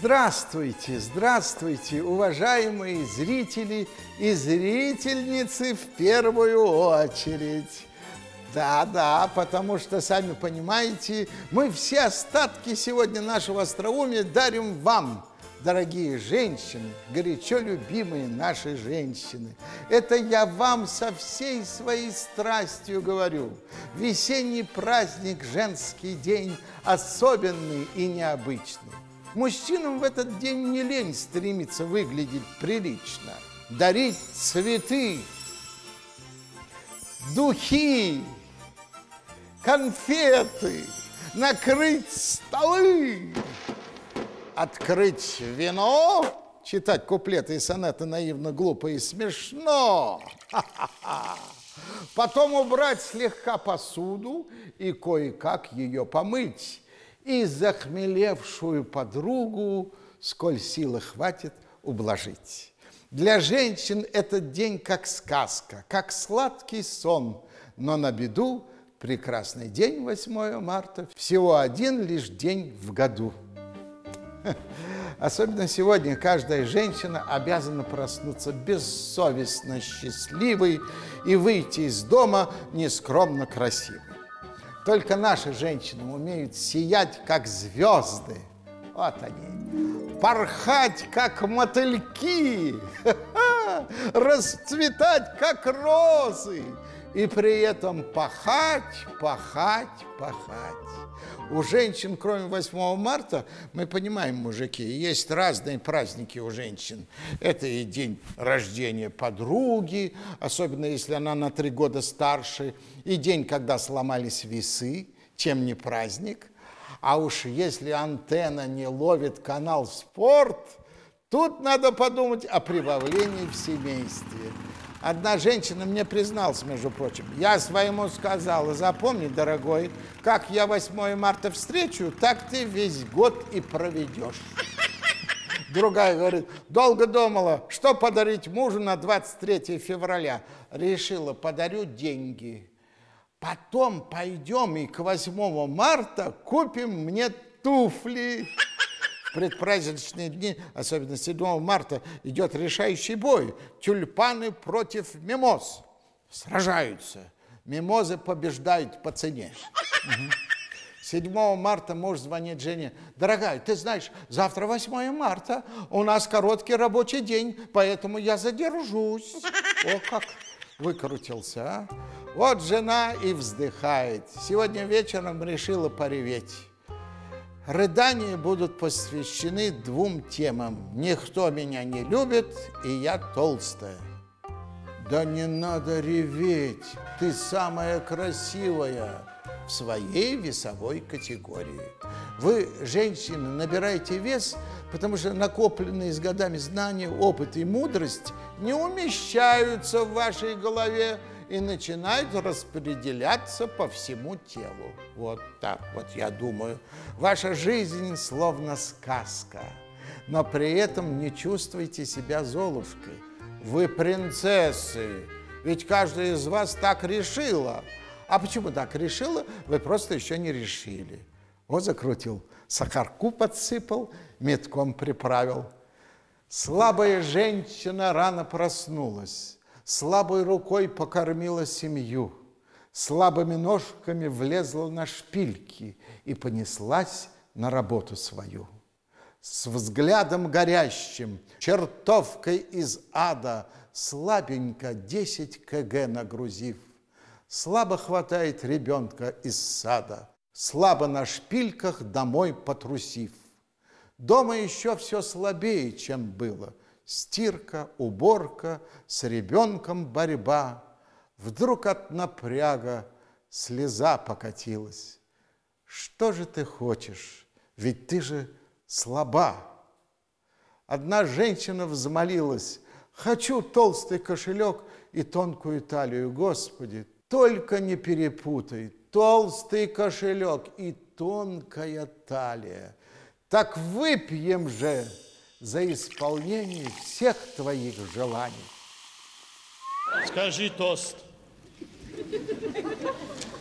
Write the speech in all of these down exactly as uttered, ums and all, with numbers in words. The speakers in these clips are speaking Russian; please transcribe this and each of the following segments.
Здравствуйте, здравствуйте, уважаемые зрители и зрительницы в первую очередь. Да-да, потому что, сами понимаете, мы все остатки сегодня нашего остроумия дарим вам, дорогие женщины, горячо любимые наши женщины. Это я вам со всей своей страстью говорю. Весенний праздник, женский день, особенный и необычный. Мужчинам в этот день не лень стремиться выглядеть прилично, дарить цветы, духи, конфеты, накрыть столы, открыть вино, читать куплеты и сонеты наивно, глупо и смешно, потом убрать слегка посуду и кое-как ее помыть, и захмелевшую подругу, сколь силы хватит, ублажить. Для женщин этот день как сказка, как сладкий сон, но на беду прекрасный день, восьмое марта, всего один лишь день в году. Особенно сегодня каждая женщина обязана проснуться бессовестно счастливой и выйти из дома нескромно красивой. Только наши женщины умеют сиять, как звезды. Вот они. Порхать, как мотыльки. Расцветать, как розы. И при этом пахать, пахать, пахать. У женщин, кроме восьмого марта, мы понимаем, мужики, есть разные праздники у женщин. Это и день рождения подруги, особенно если она на три года старше, и день, когда сломались весы, чем не праздник. А уж если антенна не ловит канал «Спорт», тут надо подумать о прибавлении в семействе. Одна женщина мне призналась, между прочим, я своему сказала: запомни, дорогой, как я восьмое марта встречу, так ты весь год и проведешь. Другая говорит: долго думала, что подарить мужу на двадцать третье февраля. Решила, подарю деньги. Потом пойдем и к восьмому марта купим мне туфли. В предпраздничные дни, особенно седьмого марта, идет решающий бой. Тюльпаны против мимоз. Сражаются. Мимозы побеждают по цене. Угу. седьмого марта муж звонит жене: дорогая, ты знаешь, завтра восьмое марта, у нас короткий рабочий день, поэтому я задержусь. О, как выкрутился, а? Вот жена и вздыхает. Сегодня вечером решила пореветь. Рыдания будут посвящены двум темам. Никто меня не любит, и я толстая. Да не надо реветь, ты самая красивая в своей весовой категории. Вы, женщины, набираете вес, потому что накопленные с годами знания, опыт и мудрость не умещаются в вашей голове и начинают распределяться по всему телу. Вот так вот, я думаю. Ваша жизнь словно сказка, но при этом не чувствуйте себя Золушкой. Вы принцессы, ведь каждая из вас так решила. А почему так решила? Вы просто еще не решили. Вот закрутил, сахарку подсыпал, метком приправил. Слабая женщина рано проснулась, слабой рукой покормила семью, слабыми ножками влезла на шпильки и понеслась на работу свою. С взглядом горящим, чертовкой из ада, слабенько десять килограмм нагрузив, слабо хватает ребенка из сада, слабо на шпильках домой потрусив. Дома еще все слабее, чем было. Стирка, уборка, с ребенком борьба. Вдруг от напряга слеза покатилась. Что же ты хочешь? Ведь ты же слаба. Одна женщина взмолилась: хочу толстый кошелек и тонкую талию. Господи, только не перепутай. Толстый кошелек и тонкая талия. Так выпьем же за исполнение всех твоих желаний. Скажи тост.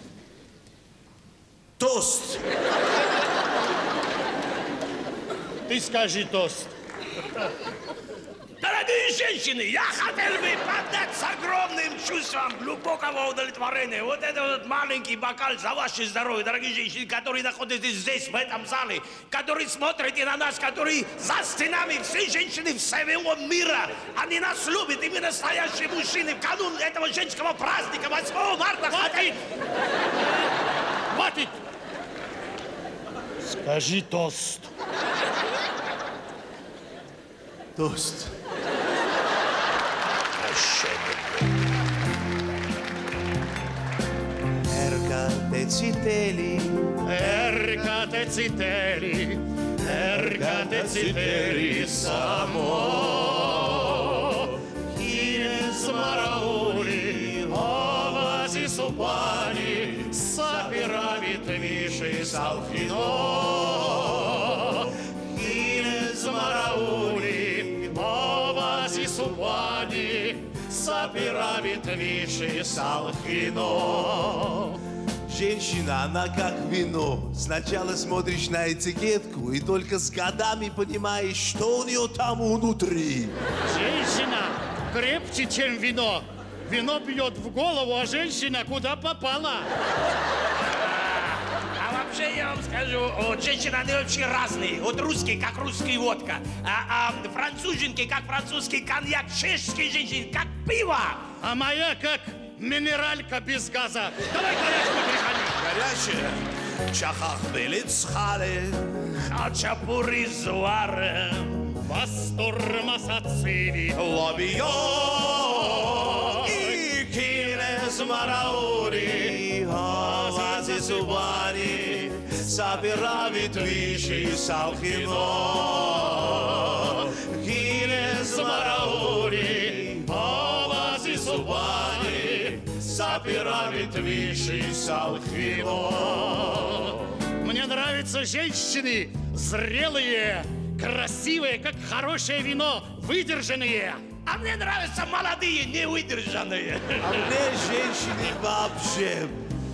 Тост. ты скажи тост. Дорогие женщины, я хотел бы поднять с огромным чувством глубокого удовлетворения вот этот вот маленький бокал за ваше здоровье, дорогие женщины, которые находитесь здесь, в этом зале, которые смотрите на нас, которые за стенами, все женщины всего мира, они нас любят, и мы настоящие мужчины в канун этого женского праздника восьмого марта. Хватит! Хватит! Скажи тост. Тост. Erga deciteli, Erga deciteli, erga deciteli samo. Ines marauli, ovasi supani, sapiravit viši salfino. Ines marauli, ovasi supani, sapiravit viši salfino. Женщина, она как вино. Сначала смотришь на этикетку и только с годами понимаешь, что у нее там внутри. Женщина крепче, чем вино. Вино бьет в голову, а женщина куда попала. А вообще я вам скажу, вот женщины, они вообще разные. Вот русские, как русская водка, а, а француженки, как французский коньяк, чешские женщины, как пиво. А моя как минералька без газа. Давай горячку приходи. Горячая. Чахах белицхале. Хачапури зваре. Бастурма сациви. Лобио. И кинес мараури. Овази зубани. Сабиравит виши салхино. Кинес мараури. Овази зубани. Сабиравит виши салхино. Мне нравятся женщины зрелые, красивые, как хорошее вино, выдержанные. А мне нравятся молодые, невыдержанные. А мне женщины вообще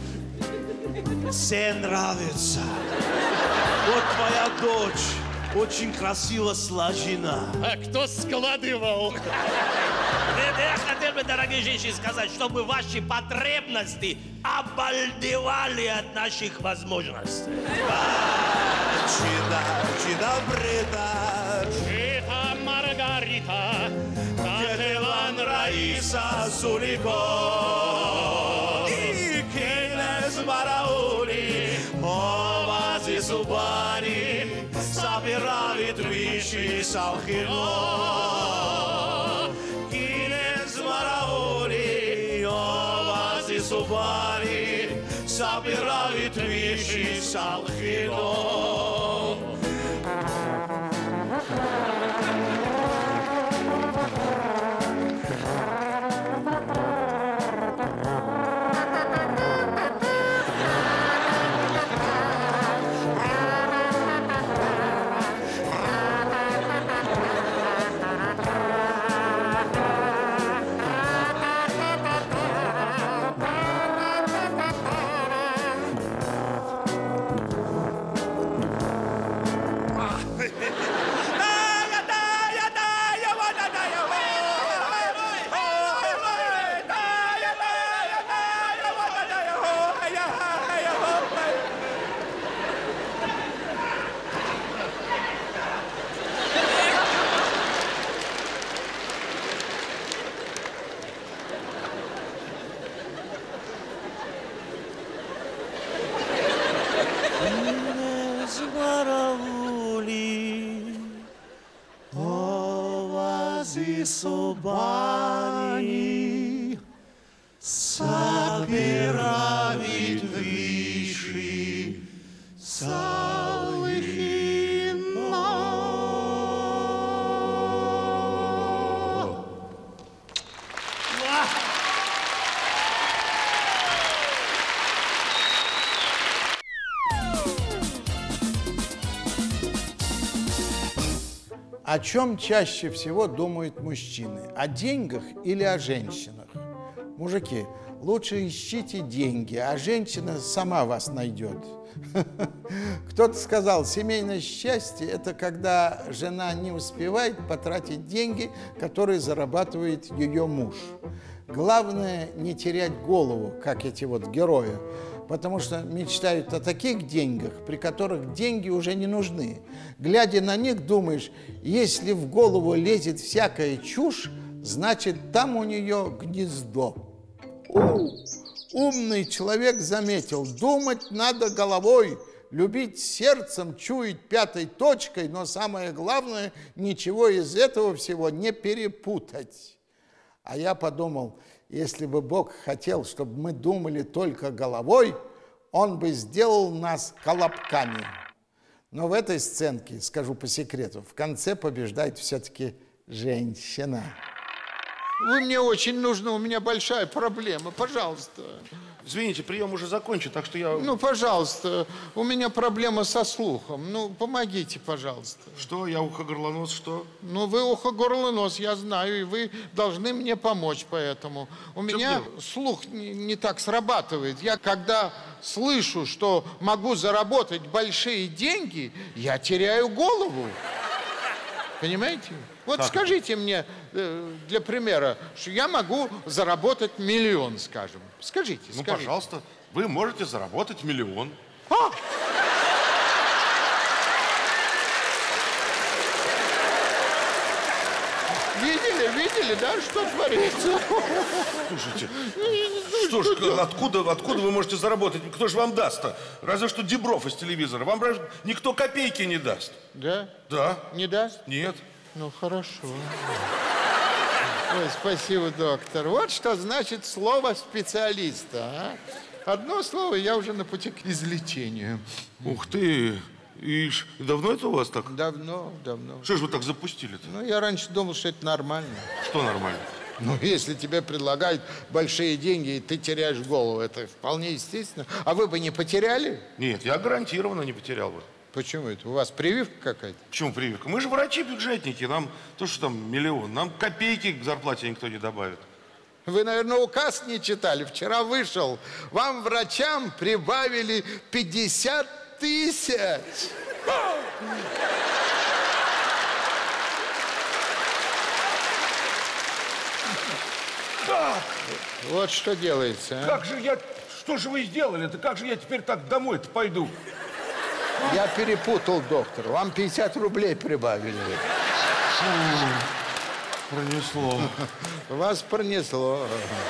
все нравятся. Вот твоя дочь очень красиво сложена. А кто складывал? Я хотел бы, дорогие женщины, сказать, чтобы ваши потребности обалдевали от наших возможностей. Чита, чита бреда. Чита Маргарита, Кетелан Раиса Сулико. И Кейнес Мараули. Овази Субани. Сабиравит виши салхино. Кейнес Мараули. Овази Субани. Сабиравит виши салхино. Собани собиравит виши салхино. О чем чаще всего думают мужчины? О деньгах или о женщинах? Мужики, лучше ищите деньги, а женщина сама вас найдет. Кто-то сказал, семейное счастье – это когда жена не успевает потратить деньги, которые зарабатывает ее муж. Главное не терять голову, как эти вот герои, потому что мечтают о таких деньгах, при которых деньги уже не нужны. Глядя на них, думаешь, если в голову лезет всякая чушь, значит, там у нее гнездо. У, умный человек заметил, думать надо головой, любить сердцем, чуять пятой точкой, но самое главное, ничего из этого всего не перепутать. А я подумал, если бы Бог хотел, чтобы мы думали только головой, Он бы сделал нас колобками. Но в этой сценке, скажу по секрету, в конце побеждает все-таки женщина. Вы мне очень нужны, у меня большая проблема, пожалуйста. Извините, прием уже закончен, так что я... Ну, пожалуйста, у меня проблема со слухом. Ну, помогите, пожалуйста. Что, я ухо-горлонос, что? Ну, вы ухо-горлонос, я знаю, и вы должны мне помочь поэтому. У меня дело? слух не, не так срабатывает. Я, когда слышу, что могу заработать большие деньги, я теряю голову. Понимаете? Вот так. Скажите мне, для примера, что я могу заработать миллион, скажем. Скажите, Ну, скажите. пожалуйста, вы можете заработать миллион. А! Видели, видели, да, что творится? Слушайте, что ж, откуда, откуда вы можете заработать? Кто же вам даст-то? Разве что Дебров из телевизора. Вам никто копейки не даст. Да? Да. Не даст? Нет. Ну, хорошо. Ой, спасибо, доктор. Вот что значит слово специалиста, а? Одно слово, я уже на пути к излечению. Ух ты! И давно это у вас так? Давно, давно. Что ж вы так запустили-то? Ну, я раньше думал, что это нормально. Что нормально? Ну, если тебе предлагают большие деньги, и ты теряешь голову, это вполне естественно. А вы бы не потеряли? Нет, я гарантированно не потерял бы. Почему это? У вас прививка какая-то? Почему прививка? Мы же врачи-бюджетники, нам то, что там миллион, нам копейки к зарплате никто не добавит. Вы, наверное, указ не читали. Вчера вышел. Вам, врачам, прибавили пятьдесят тысяч. Как? Вот что делается, а? Как же я... Что же вы сделали-то? Как же я теперь так домой-то пойду? Я перепутал, доктор. Вам пятьдесят рублей прибавили. Фу, пронесло. Вас пронесло.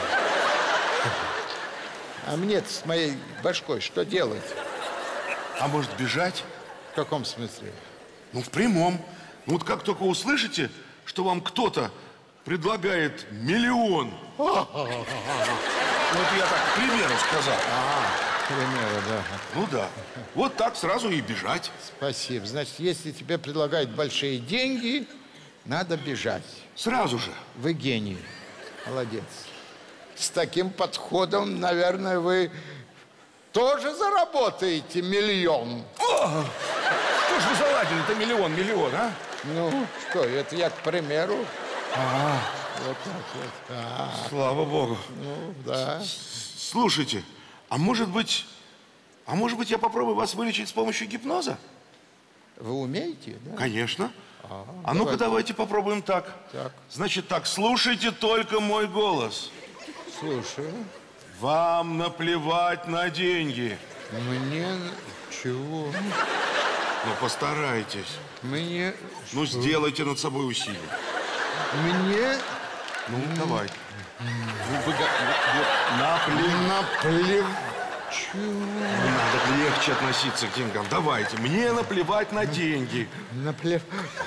А мне-то с моей башкой что делать? А может, бежать? В каком смысле? Ну, в прямом. Ну, вот как только услышите, что вам кто-то предлагает миллион. Ну, это я так, к примеру, сказал. К примеру, да. Ну да. Вот так сразу и бежать. Спасибо. Значит, если тебе предлагают большие деньги, надо бежать. Сразу же. Вы гений. Молодец. С таким подходом, наверное, вы тоже заработаете миллион. О! Что ж вы заладили-то миллион, миллион, а? Ну, что, это я, к примеру. А, вот так вот. А, слава богу. ну, да. Слушайте, а может быть, а может быть, я попробую вас вылечить с помощью гипноза? Вы умеете, да? Конечно. А, а ну-ка, давайте попробуем так. Так. Значит так, слушайте только мой голос. Слушаю. Вам наплевать на деньги. Мне... Чего? Ну, постарайтесь. Мне... Ну, сделайте над собой усилие. Мне... Ну, давай. Ну, вы... Наплев... Наплев... Чего? Не надо легче относиться к деньгам. Давайте. Мне наплевать на деньги. Наплев...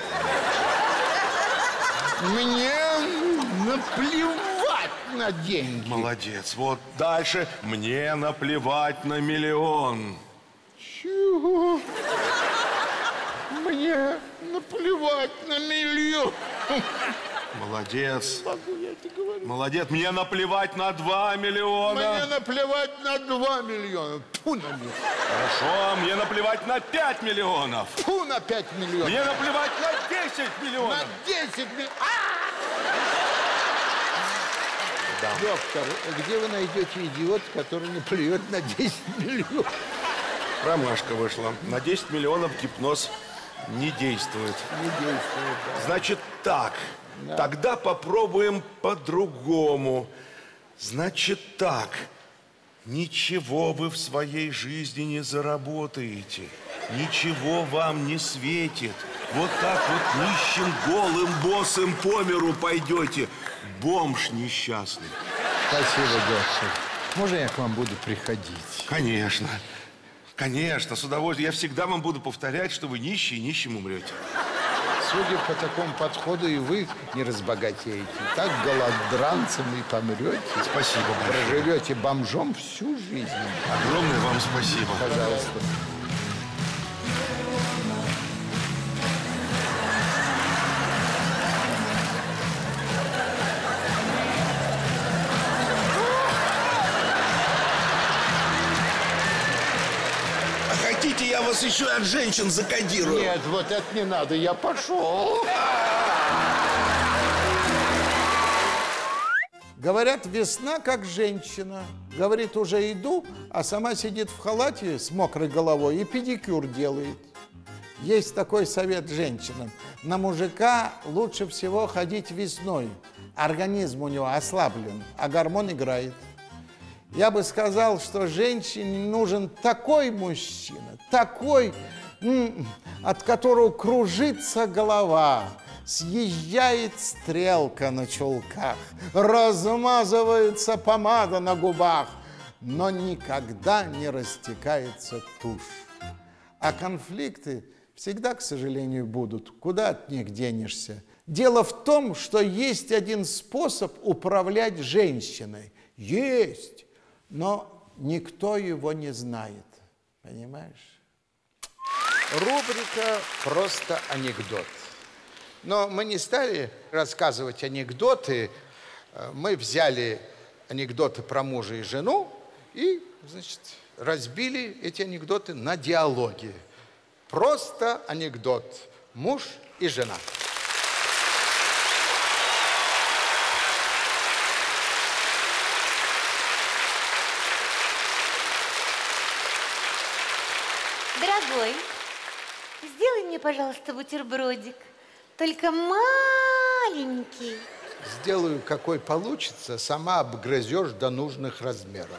Мне наплевать на деньги. Молодец. Вот дальше. Мне наплевать на миллион. Чего? Мне наплевать на миллион. Молодец. Могу я это говорить? Молодец. Мне наплевать на два миллиона. Мне наплевать на два миллиона. Фу на них. Хорошо. Мне наплевать на пять миллионов. Фу на пять миллионов. Мне наплевать на десять миллионов. На десять миллионов. Да. Доктор, где вы найдете идиот, который не плюет на десять миллионов? Промашка вышла. На десять миллионов гипноз не действует. Не действует, да. Значит так, да. Тогда попробуем по-другому. Значит так, ничего вы в своей жизни не заработаете. Ничего вам не светит. Вот так вот нищим, голым, босым по миру пойдете. Бомж несчастный. Спасибо, доктор. Можно я к вам буду приходить? Конечно. Конечно, с удовольствием. Я всегда вам буду повторять, что вы нищие и нищим умрете. Судя по такому подходу, и вы не разбогатеете. Так голодранцем и помрете. Спасибо большое. Проживете бомжом всю жизнь. Огромное вам спасибо. Пожалуйста. Хотите, я вас еще от женщин закодирую? Нет, вот это не надо, я пошел. Говорят, весна как женщина. Говорит, уже иду, а сама сидит в халате с мокрой головой и педикюр делает. Есть такой совет женщинам. На мужика лучше всего ходить весной. Организм у него ослаблен, а гормон играет. Я бы сказал, что женщине нужен такой мужчина, такой, от которого кружится голова, съезжает стрелка на чулках, размазывается помада на губах, но никогда не растекается тушь. А конфликты всегда, к сожалению, будут. Куда от них денешься? Дело в том, что есть один способ управлять женщиной. Есть. Но никто его не знает, понимаешь? Рубрика «Просто анекдот». Но мы не стали рассказывать анекдоты. Мы взяли анекдоты про мужа и жену и, значит, разбили эти анекдоты на диалоги. Просто анекдот «Муж и жена». Дорогой, сделай мне, пожалуйста, бутербродик. Только маленький. Сделаю, какой получится, сама обгрызешь до нужных размеров.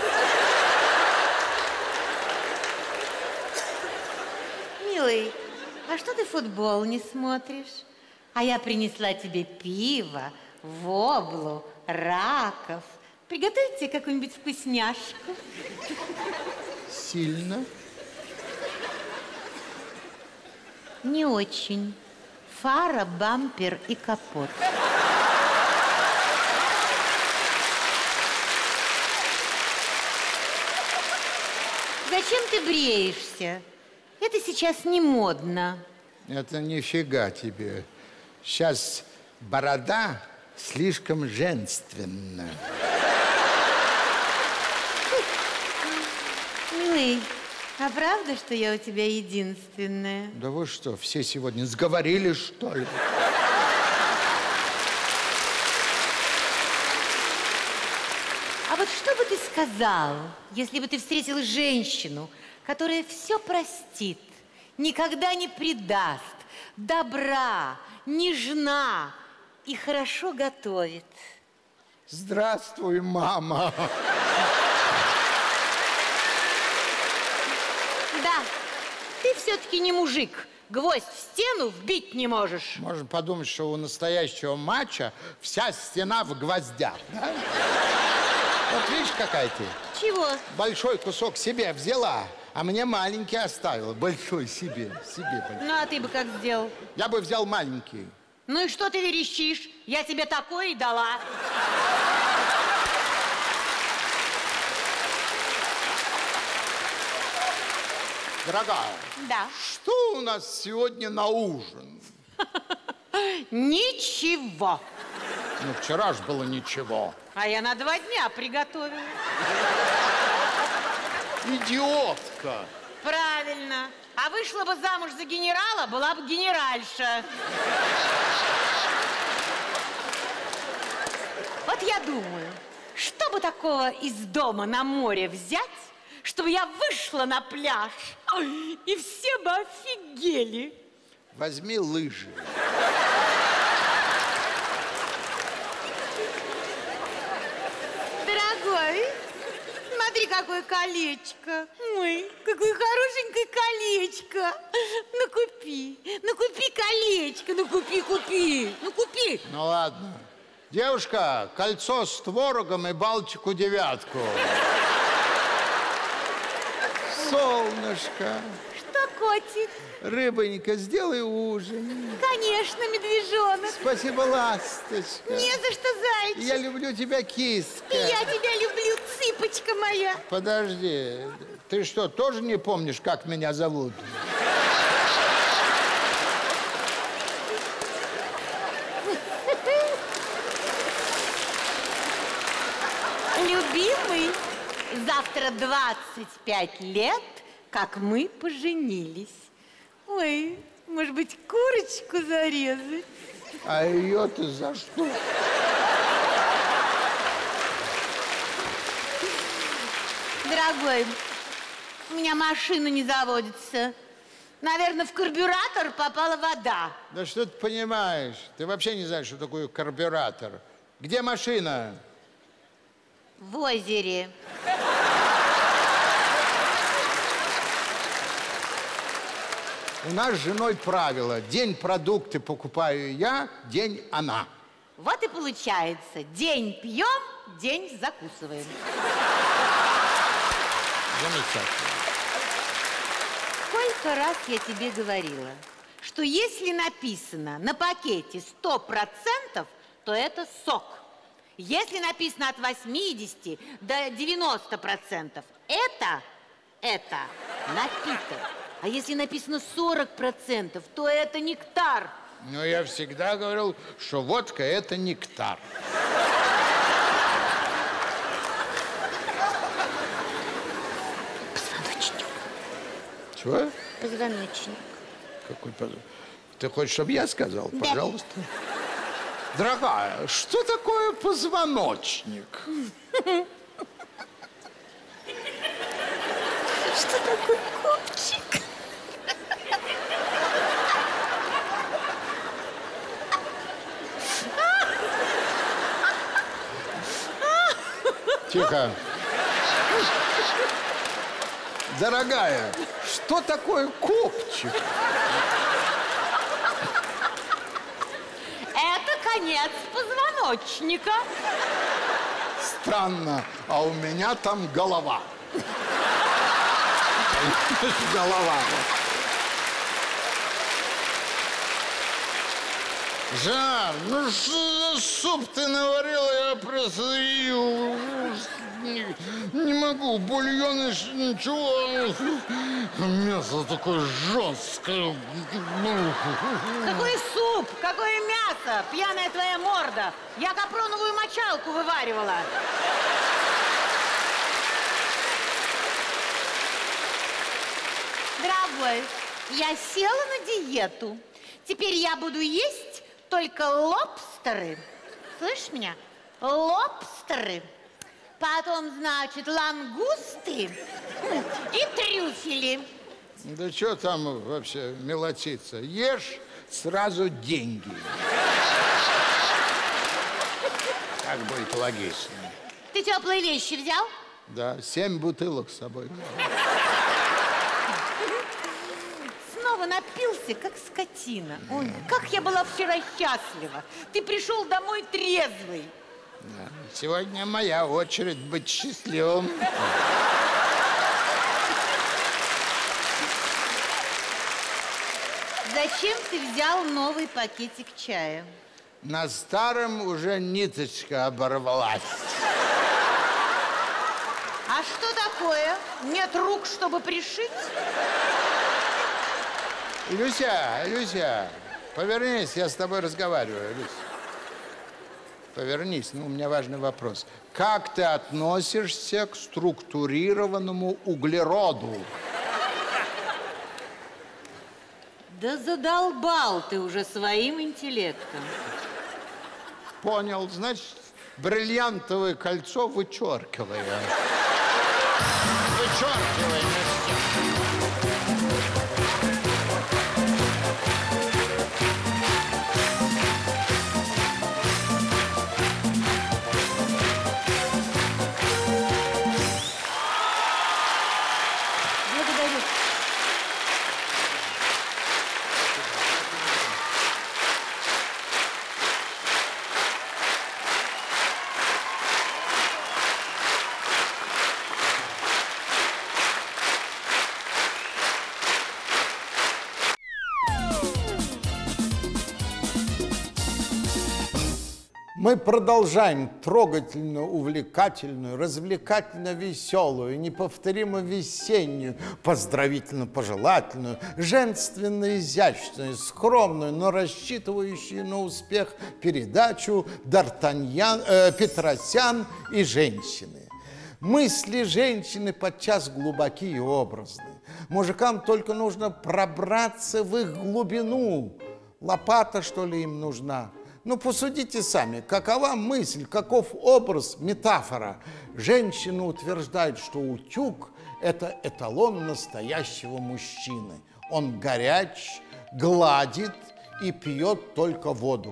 Милый, а что ты футбол не смотришь? А я принесла тебе пиво, воблу, раков. Приготовить тебе какую-нибудь вкусняшку. Сильно? Не очень. Фара, бампер и капот. Зачем ты бреешься? Это сейчас не модно. Это нифига тебе. Сейчас борода слишком женственна. Милый, а правда, что я у тебя единственная? Да вы что, все сегодня сговорились, что ли? А вот что бы ты сказал, если бы ты встретил женщину, которая все простит, никогда не предаст, добра, нежна и хорошо готовит? Здравствуй, мама. Да, ты все-таки не мужик. Гвоздь в стену вбить не можешь. Можно подумать, что у настоящего мачо вся стена в гвоздях, да? Вот видишь, какая ты? Чего? Большой кусок себе взяла, а мне маленький оставила. Большой себе, себе. Большой. Ну, а ты бы как сделал? Я бы взял маленький. Ну и что ты верещишь? Я тебе такое и дала. Дорогая, да. Что у нас сегодня на ужин? Ничего. Ну, вчера ж было ничего. А я на два дня приготовила. Идиотка. Правильно. А вышла бы замуж за генерала, была бы генеральша. Вот Вот я думаю, что бы такого из дома на море взять, чтобы я вышла на пляж, и все бы офигели. Возьми лыжи. Дорогой, смотри, какое колечко. Ой, какое хорошенькое колечко. Ну, купи, ну, купи колечко, ну, купи, купи, ну, купи. Ну, ладно. Девушка, кольцо с творогом и Балтику девятку. Солнышко. Что, котик? Рыбонька, сделай ужин. Конечно, медвежонок. Спасибо, ласточка. Не за что, зайчик. Я люблю тебя, киска. И я тебя люблю, цыпочка моя. Подожди, ты что, тоже не помнишь, как меня зовут? Любимый, завтра двадцать пять лет, как мы поженились. Ой, может быть, курочку зарезать? А ее-то за что? Дорогой, у меня машина не заводится. Наверное, в карбюратор попала вода. Да что ты понимаешь? Ты вообще не знаешь, что такое карбюратор. Где машина? В озере. У нас с женой правило. День продукты покупаю я, день она. Вот и получается. День пьем, день закусываем. Замечательно. Сколько раз я тебе говорила, что если написано на пакете сто процентов, то это сок. Если написано от восьмидесяти до девяноста процентов, это, это напиток. А если написано сорок процентов, то это нектар. Но я всегда говорил, что водка – это нектар. Позвоночник. Чего? Позвоночник. Какой позвоночник? Ты хочешь, чтобы я сказал? Да. Пожалуйста. Дорогая, что такое позвоночник? Что такое копчик? Тихо. Дорогая, что такое копчик? Это конец позвоночника. Странно, а у меня там голова. Голова. Жан, ну что за суп ты наварила? Я просто не, не могу. Бульон, ничего. Мясо такое жесткое. Какой суп? Какое мясо? Пьяная твоя морда. Я капроновую мочалку вываривала. Дорогой, я села на диету. Теперь я буду есть только лобстеры. Слышишь меня? Лобстеры. Потом, значит, лангусты и трюфели. Да что там вообще мелочиться? Ешь сразу деньги. Так будет логично. Ты теплые вещи взял? Да, семь бутылок с собой. Снова напился, как скотина. Ой, как я была вчера счастлива. Ты пришел домой трезвый. Да. Сегодня моя очередь быть счастливым. Зачем ты взял новый пакетик чая? На старом уже ниточка оборвалась. А что такое? Нет рук, чтобы пришить? Люся, Люся, повернись, я с тобой разговариваю, Люся. Повернись, ну, у меня важный вопрос. Как ты относишься к структурированному углероду? Да задолбал ты уже своим интеллектом. Понял, значит, бриллиантовое кольцо вычеркивая. Вычеркивай, Настя. Благодарю. Мы продолжаем трогательную, увлекательную, развлекательно-веселую, неповторимо-весеннюю, поздравительно-пожелательную, женственно-изящную, скромную, но рассчитывающую на успех передачу Д'Артаньян, э, Петросян и женщины. Мысли женщины подчас глубоки и образны. Мужикам только нужно пробраться в их глубину. Лопата, что ли, им нужна? Ну, посудите сами, какова мысль, каков образ, метафора. Женщина утверждает, что утюг – это эталон настоящего мужчины. Он горяч, гладит и пьет только воду.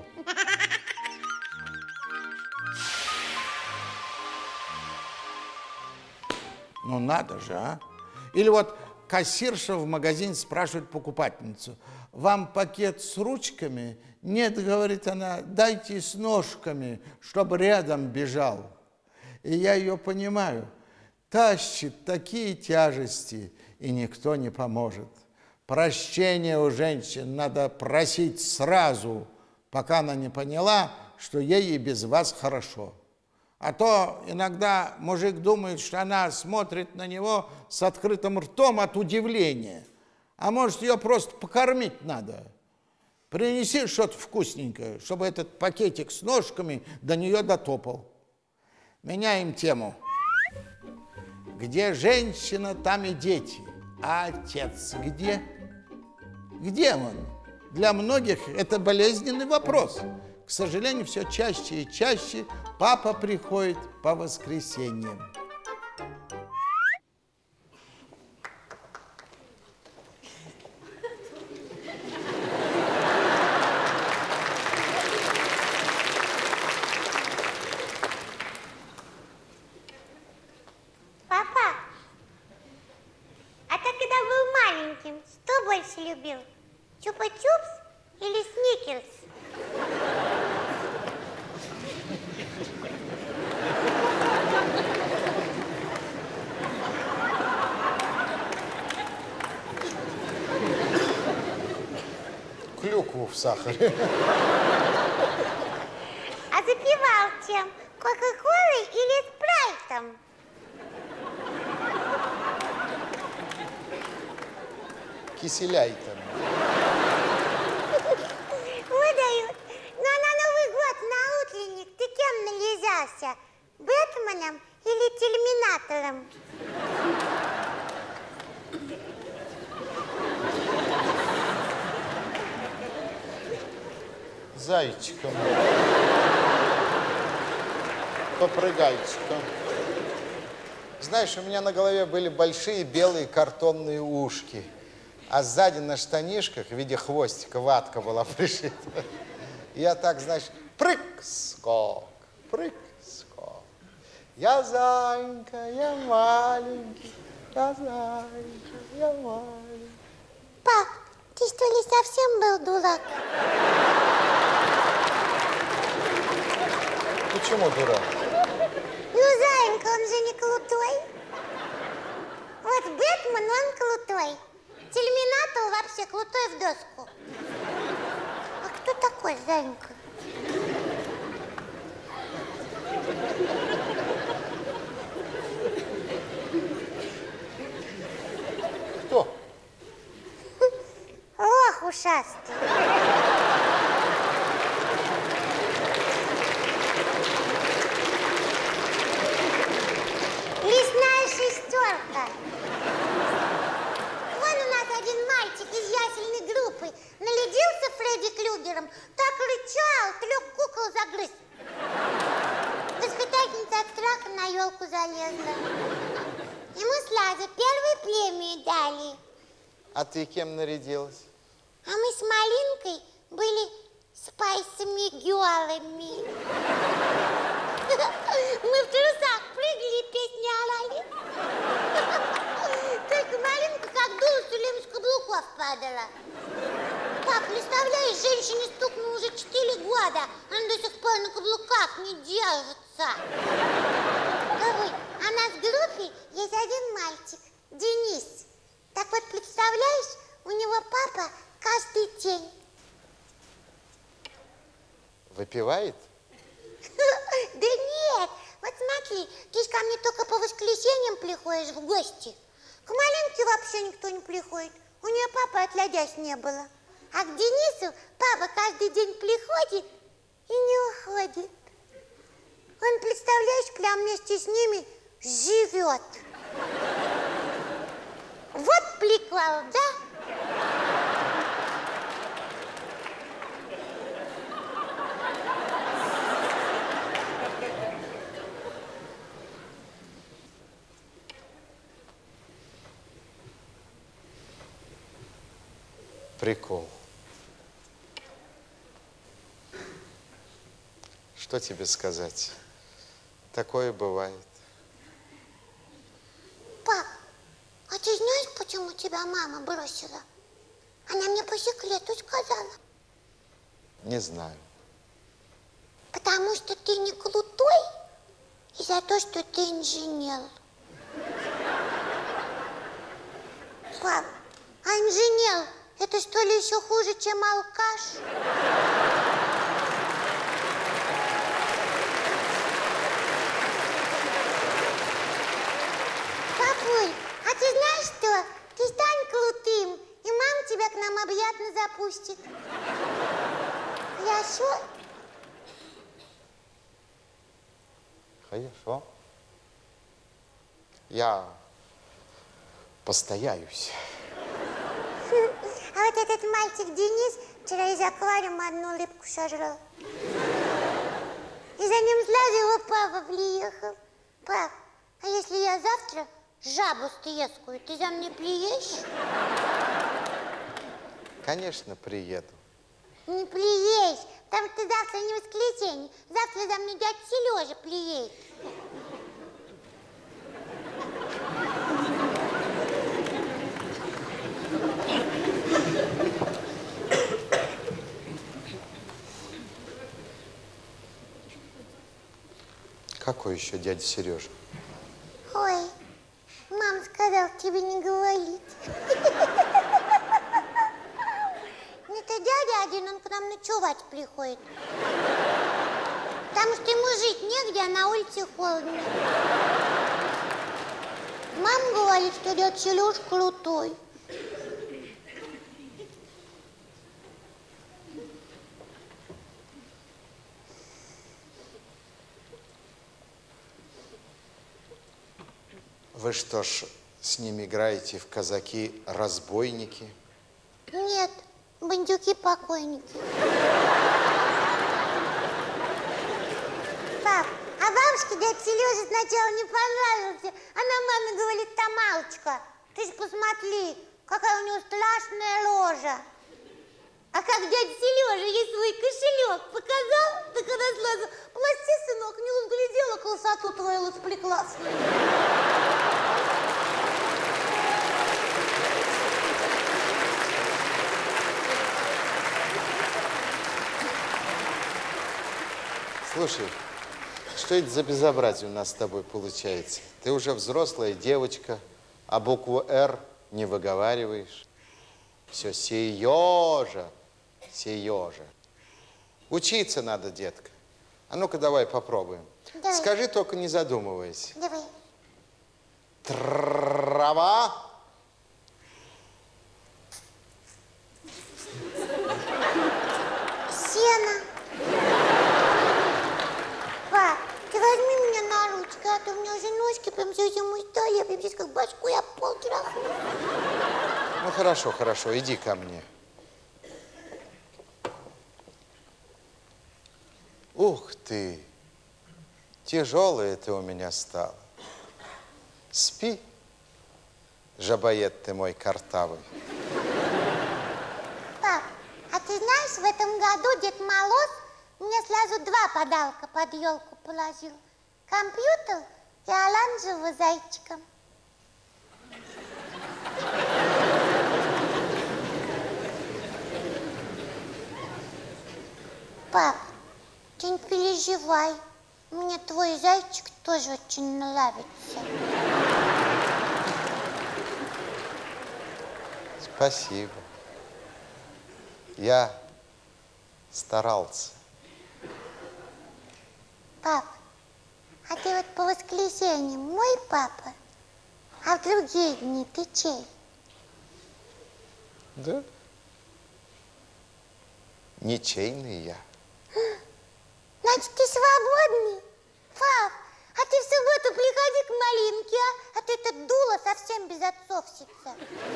Ну, надо же, а? Или вот кассирша в магазине спрашивает покупательницу: «Вам пакет с ручками?» «Нет, — говорит она, — дайте с ножками, чтобы рядом бежал». И я ее понимаю. Тащит такие тяжести, и никто не поможет. Прощения у женщин надо просить сразу, пока она не поняла, что ей и без вас хорошо. А то иногда мужик думает, что она смотрит на него с открытым ртом от удивления. А может, ее просто покормить надо. Принеси что-то вкусненькое, чтобы этот пакетик с ножками до нее дотопал. Меняем тему. Где женщина, там и дети. А отец где? Где он? Для многих это болезненный вопрос. К сожалению, все чаще и чаще папа приходит по воскресеньям. Любил? Чупа-чупс или сникерс? Клюкву в сахаре. А запивал чем? Кока-колой или спрайтом? Киселяйтом. Выдают. Но на Новый год на утренник ты кем нализался? Бэтменом или терминатором? Зайчиком. Попрыгайчиком. Знаешь, у меня на голове были большие белые картонные ушки. А сзади на штанишках в виде хвостика ватка была пришита. Я так, значит, прыг-скок, прыг-скок. Я зайка, я маленький, я зайка, я маленький. Пап, ты что ли совсем был дурак? Почему дурак? Ну, зайка, он же не крутой. Вот Бэтмен, он крутой. Терминатор вообще крутой в доску. А кто такой Занька? Кто? Лох ушастый. Лесная шестерка. Из ясельной группы нарядился Фредди Крюгером, так рычал, трех кукол загрыз. елку залезла. Ему сразу первую премию дали. А ты кем нарядилась? А мы с Малинкой были спайсами-гелами. Мы в трусах прыгали и песни орали. Только Малинка как дула все время с каблуков падала. Пап, представляешь, женщине стукнуло уже четыре года. Она до сих пор на каблуках не держится. Ой, а у нас в группе есть один мальчик, Денис. Так вот, представляешь, у него папа каждый день. Выпивает? Да нет, вот смотри, ты ж ко мне только по воскресеньям приходишь в гости. К Малинке вообще никто не приходит. У нее папы отродясь не было. А к Денису папа каждый день приходит и не уходит. Он, представляешь, прям вместе с ними живет. Вот прикол, да? Прикол. Что тебе сказать? Такое бывает. Пап, а ты знаешь, почему тебя мама бросила? Она мне по секрету сказала. Не знаю. Потому что ты не крутой и за то, что ты инженер. Пап, а инженер это что ли еще хуже, чем алкаш? Папуль, а ты знаешь что? Ты стань крутым, и мама тебя к нам объятно запустит. Хорошо? Хорошо. Я постояюсь. А вот этот мальчик Денис вчера из аквариума одну рыбку сожрал. И за ним сразу его папа приехал. Пап, а если я завтра жабу стрескую, ты за мной приедешь? Конечно, приеду. Не приедешь, потому что завтра не воскресенье. Завтра за мной дядя Сережа приедет. Какой еще дядя Сережа? Ой, мама сказала тебе не говорить. Это дядя один, он к нам ночевать приходит. Потому что ему жить негде, а на улице холодно. Мама говорит, что дядя Сереж крутой. Вы что ж, с ним играете в казаки-разбойники? Нет, бандюки-покойники. Пап, а бабушке дядя Сережа сначала не понравился. Она маме говорит, Тамалочка, ты ж посмотри, какая у него страшная рожа. А как дядя Сережа ей свой кошелек показал, так она сразу, прости, сынок, не разглядела красоту твою распрекрасную. Слушай, что это за безобразие у нас с тобой получается? Ты уже взрослая девочка, а букву «Р» не выговариваешь. Все, Сережа, Сережа. Учиться надо, детка. А ну-ка, давай попробуем. Давай. Скажи, только не задумываясь. Давай. Трава. Сено. Пап, ты возьми меня на ручки, а то у меня уже ножки прям все зимой стали, я прям здесь как башку, я пол трахну. Ну, хорошо, хорошо, иди ко мне. Ух ты, тяжелая ты у меня стала. Спи, жабоед ты мой картавый. Пап, а ты знаешь, в этом году Дед Мороз мне сразу два подарка под елку положил. Компьютер и оранжевого зайчика. Пап, ты не переживай. Мне твой зайчик тоже очень нравится. Спасибо. Я старался. Пап, а ты вот по воскресеньям мой папа, а в другие дни ты чей? Да? Ничейный я. Значит, ты свободный? Пап, а ты в субботу приходи к Малинке, а? А то это дуло совсем безотцовщица.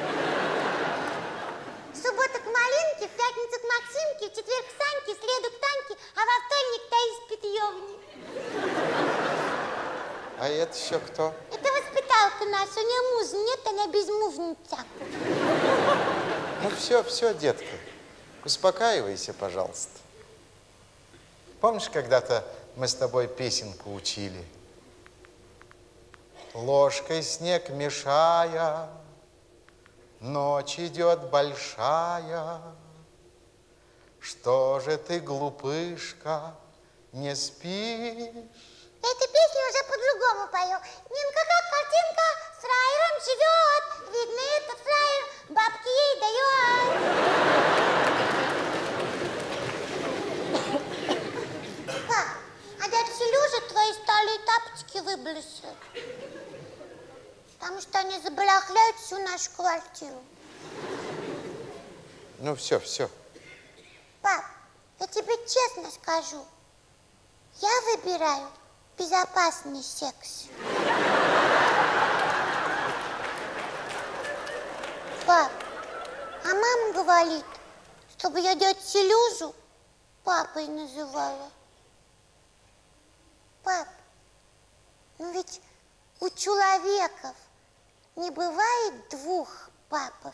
В субботу к Малинке, в пятницу к Максимке, в четверг к Саньке, в среду к Таньке, а во вторник к Таис Петровне. А это еще кто? Это воспиталка наша, у нее мужа нет, она безмужница. Ну все, все, детка, успокаивайся, пожалуйста. Помнишь, когда-то мы с тобой песенку учили? Ложкой снег мешая, ночь идет большая. Что же ты, глупышка, не спишь? Эта песня уже по-другому пою. Нинка как картинка с фраером живет. Видно, этот фраер бабки ей дает. Пап, а дядя Сережа твои старые тапочки выбросил. Потому что они забарахляют всю нашу квартиру. Ну все, все. Пап, я тебе честно скажу. Я выбираю безопасный секс. Пап, а мама говорит, чтобы я дядю Сережу папой называла. Пап, ну ведь у человеков не бывает двух папов.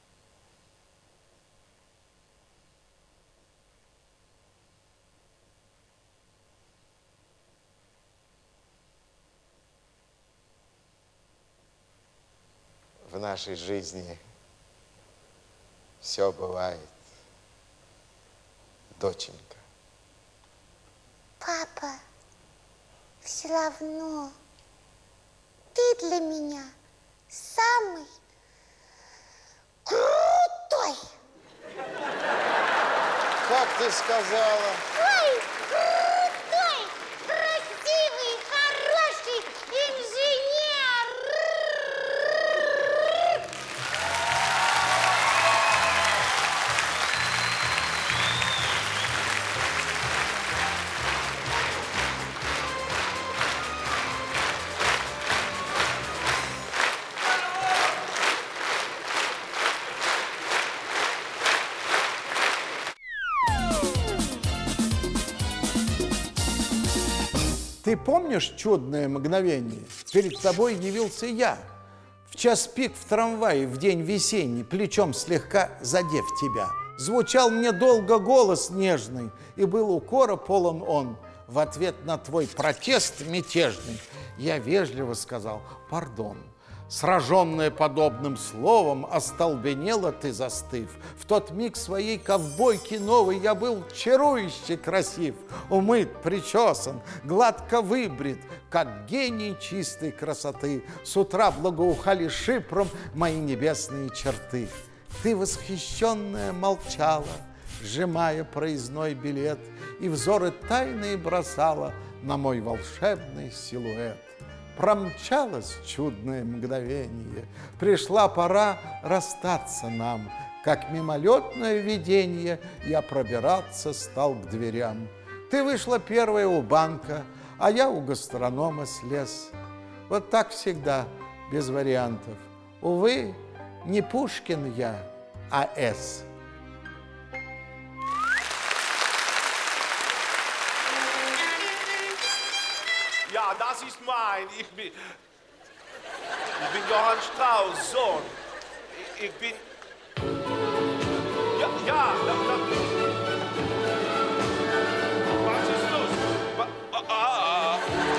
В нашей жизни все бывает, доченька. Папа, все равно ты для меня самый крутой. Как ты сказала? Ой, крутой, красивый, хороший инженер. Ты помнишь чудное мгновение? Перед тобой явился я. В час пик в трамвае, в день весенний, плечом слегка задев тебя. Звучал мне долго голос нежный, и был укора полон он. В ответ на твой протест мятежный я вежливо сказал «пардон». Сраженная подобным словом, остолбенела ты, застыв. В тот миг своей ковбойки новой я был чарующе красив. Умыт, причесан, гладко выбрит, как гений чистой красоты. С утра благоухали шипром мои небесные черты. Ты, восхищенная, молчала, сжимая проездной билет, и взоры тайные бросала на мой волшебный силуэт. Промчалось чудное мгновение, пришла пора расстаться нам. Как мимолетное видение я пробираться стал к дверям. Ты вышла первая у банка, а я у гастронома слез. Вот так всегда, без вариантов. Увы, не Пушкин я, а С. Ja, das ist mein. Ich bin... Ich bin Johann Strauss Sohn. Ich, ich bin... Ja, ja, da, da. Was ist los? Wa ah, ah, ah.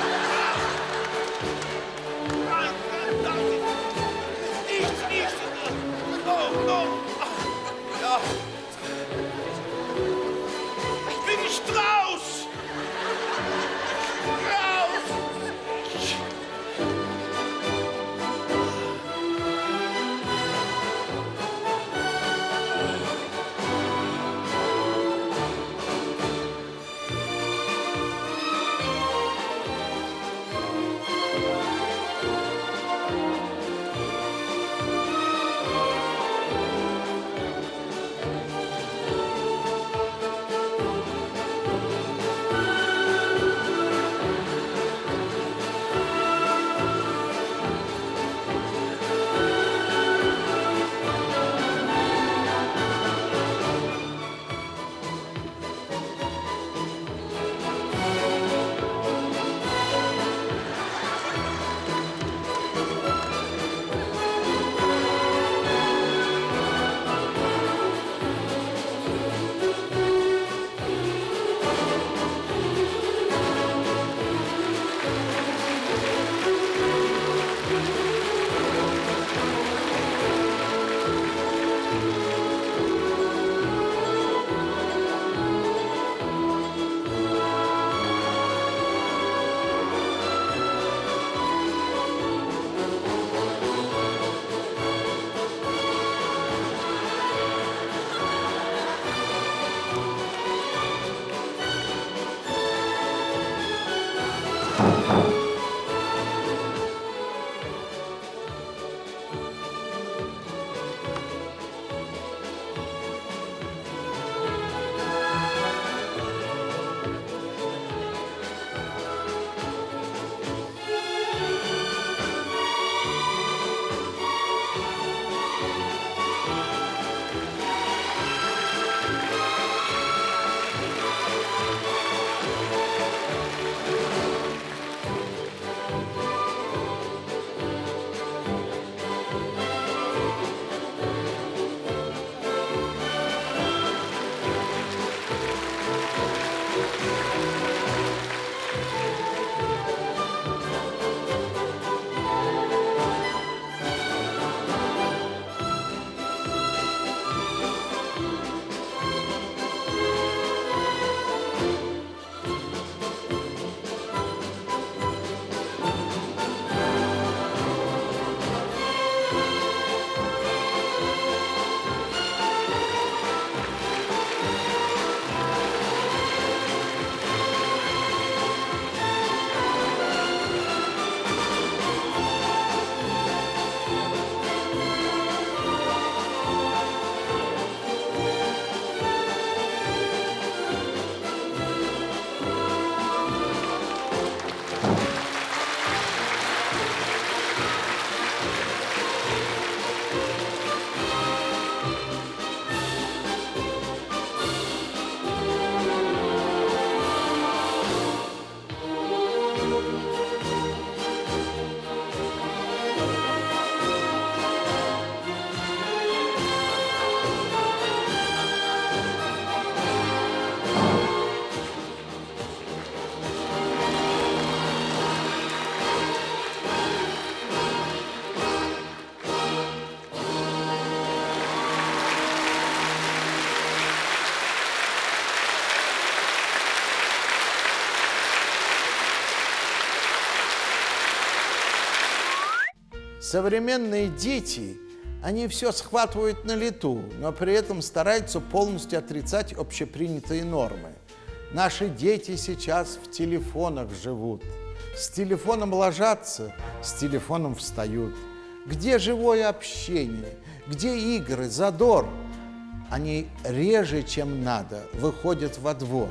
Nein, nein, nein. Nichts, nichts. Oh, oh. Ja. Ich bin Strauss. Современные дети, они все схватывают на лету, но при этом стараются полностью отрицать общепринятые нормы. Наши дети сейчас в телефонах живут. С телефоном ложатся, с телефоном встают. Где живое общение? Где игры, задор? Они реже, чем надо, выходят во двор.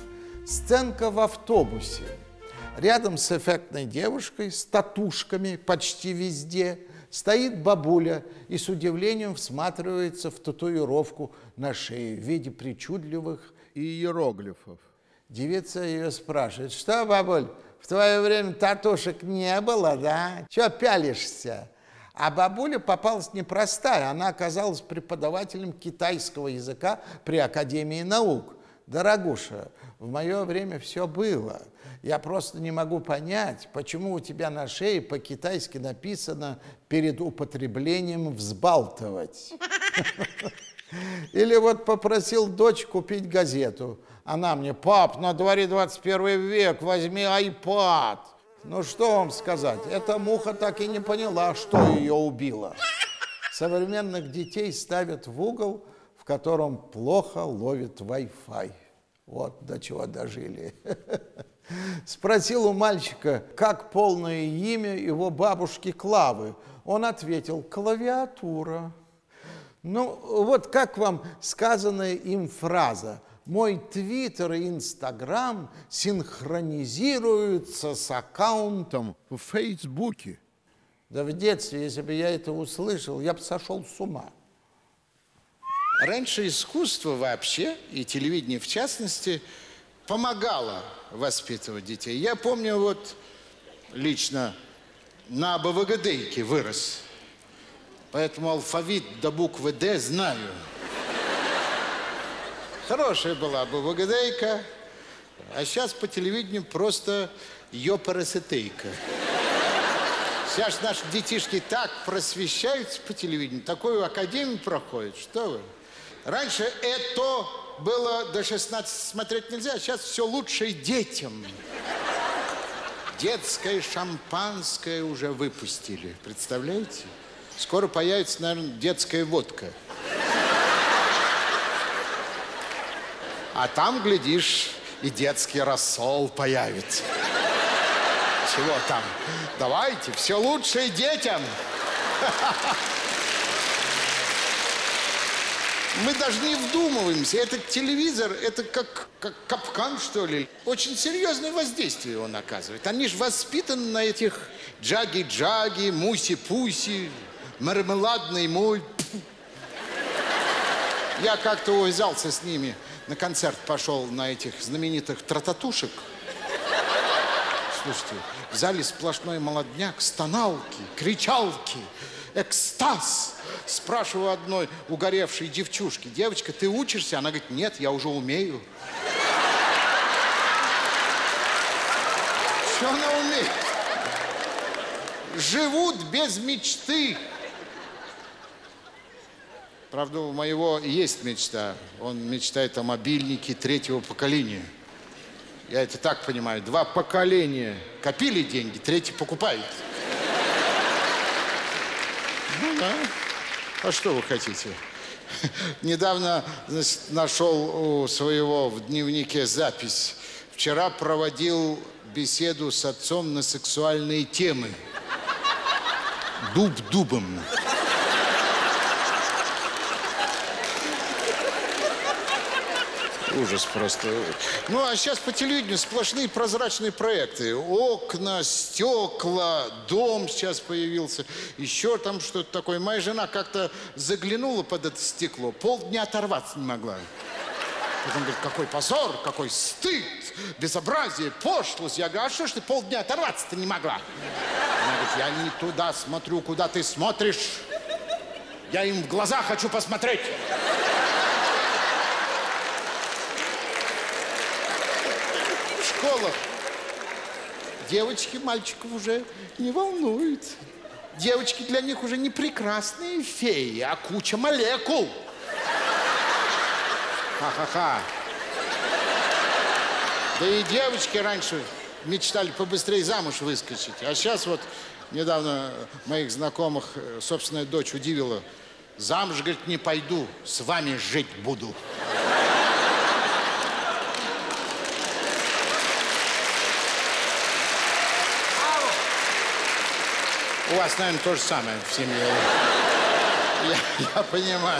Сценка в автобусе. Рядом с эффектной девушкой, с татушками почти везде, стоит бабуля и с удивлением всматривается в татуировку на шее в виде причудливых иероглифов. Девица ее спрашивает: что, бабуль, В твое время татушек не было, да? Чё пялишься? А бабуля попалась непростая. Она оказалась преподавателем китайского языка при Академии наук. Дорогуша, в мое время все было. Я просто не могу понять, почему у тебя на шее по-китайски написано «перед употреблением взбалтывать». Или вот попросил дочь купить газету. Она мне: пап, на дворе двадцать первый век, возьми айпад. Ну что вам сказать, эта муха так и не поняла, что ее убило. Современных детей ставят в угол, в котором плохо ловит Wi-Fi. Вот до чего дожили. Спросил у мальчика, как полное имя его бабушки Клавы. Он ответил: клавиатура. Ну, вот как вам сказанная им фраза: мой твиттер и инстаграм синхронизируются с аккаунтом в Фейсбуке. Да в детстве, если бы я это услышал, я бы сошел с ума. Раньше искусство вообще, и телевидение в частности, помогало воспитывать детей. Я помню, вот лично на АБВГДейке вырос. Поэтому алфавит до буквы «Д» знаю. Хорошая была АБВГДейка, а сейчас по телевидению просто ёпарасетейка. Сейчас наши детишки так просвещаются по телевидению, такую академию проходят, что вы. Раньше это было до шестнадцати смотреть нельзя, а сейчас все лучше детям. Детское шампанское уже выпустили, представляете? Скоро появится, наверное, детская водка. А там, глядишь, и детский рассол появится. Чего там? Давайте, все лучшее детям. Мы даже не вдумываемся. Этот телевизор, это как, как капкан, что ли. Очень серьезное воздействие он оказывает. Они же воспитаны на этих джаги-джаги, муси-пуси, мармеладный мой. Я как-то увязался с ними. На концерт пошел на этих знаменитых трататушек. Слушайте, в зале сплошной молодняк, стоналки, кричалки, экстаз. Спрашиваю одной угоревшей девчушки: девочка, ты учишься? Она говорит: нет, я уже умею. Что она умеет? Живут без мечты. Правда, у моего есть мечта. Он мечтает о мобильнике третьего поколения. Я это так понимаю. Два поколения копили деньги, третий покупает. Ну да. А что вы хотите? Недавно, значит, нашел у своего в дневнике запись. Вчера проводил беседу с отцом на сексуальные темы. Дуб дубом. Ужас просто. Ну, а сейчас по телевидению сплошные прозрачные проекты. Окна, стекла, дом сейчас появился. Еще там что-то такое. Моя жена как-то заглянула под это стекло. Полдня оторваться не могла. Потом говорит: какой позор, какой стыд, безобразие, пошлость. Я говорю: а что ж ты полдня оторваться-то не могла? Она говорит: я не туда смотрю, куда ты смотришь. Я им в глаза хочу посмотреть. В школах девочки мальчиков уже не волнуют. Девочки для них уже не прекрасные феи, а куча молекул. Ха-ха-ха. Да и девочки раньше мечтали побыстрее замуж выскочить. А сейчас вот недавно моих знакомых собственная дочь удивила. Замуж, говорит, не пойду, с вами жить буду. У вас, наверное, то же самое в семье. Я, я понимаю.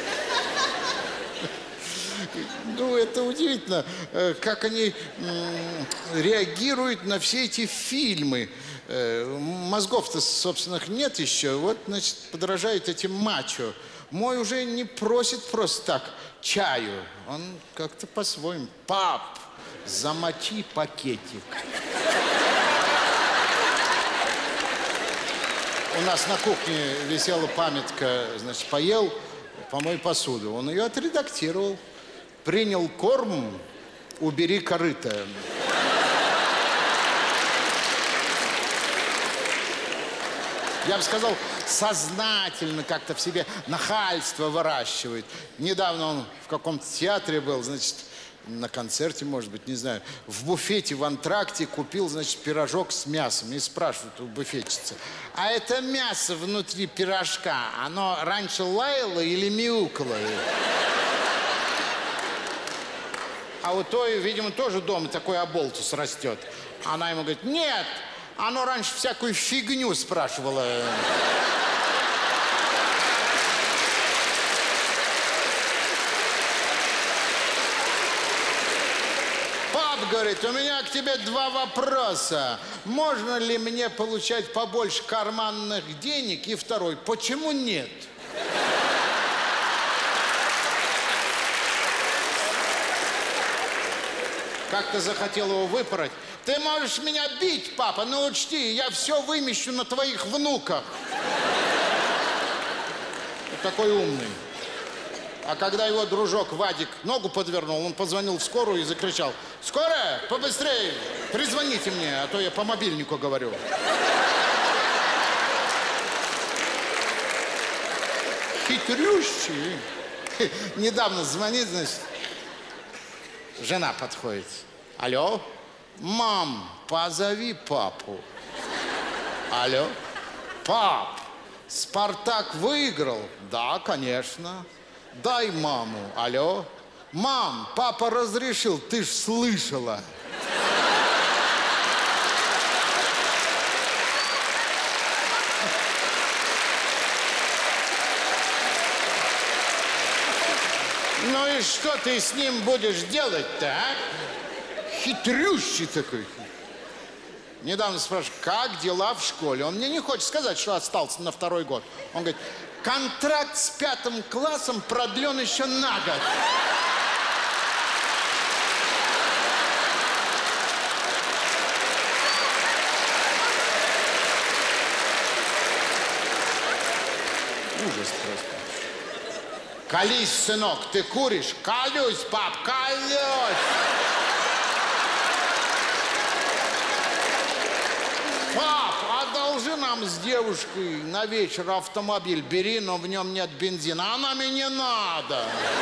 Ну, это удивительно, как они реагируют на все эти фильмы. Мозгов-то собственных нет еще. Вот, значит, подражают этим мачо. Мой уже не просит просто так чаю. Он как-то по-своему. Пап, замочи пакетик. нас на кухне висела памятка, значит, поел, помой посуду. Он ее отредактировал. Принял корм, убери корыто. Я бы сказал, сознательно как-то в себе нахальство выращивает. Недавно он в каком-то театре был, значит, на концерте, может быть, не знаю. В буфете в антракте купил, значит, пирожок с мясом. И спрашивают у буфетчицы, а это мясо внутри пирожка, оно раньше лаяло или мяукало? А у той, видимо, тоже дома такой оболтус растет. Она ему говорит, нет, оно раньше всякую фигню спрашивало. Пап, говорит, у меня к тебе два вопроса. Можно ли мне получать побольше карманных денег? И второй, почему нет? Как-то захотел его выпороть. Ты можешь меня бить, папа, но учти, я все вымещу на твоих внуках. Вот такой умный. А когда его дружок Вадик ногу подвернул, он позвонил в скорую и закричал, скорая, побыстрее, призвоните мне, а то я по мобильнику говорю. Хитрющий. Недавно звонит, значит, жена подходит. Алло, мам, позови папу. Алло, пап, Спартак выиграл? Да, конечно. Дай маму. Алло, мам, папа разрешил, ты ж слышала. Ну и что ты с ним будешь делать-то, а? Хитрющий такой. Недавно спрашиваю, как дела в школе? Он мне не хочет сказать, что остался на второй год. Он говорит, контракт с пятым классом продлен еще на год. Ужас просто. Колись, сынок, ты куришь? Колюсь, пап, колюсь. Пап, одолжи нам с девушкой на вечер автомобиль. Бери, но в нем нет бензина. А нам и не надо.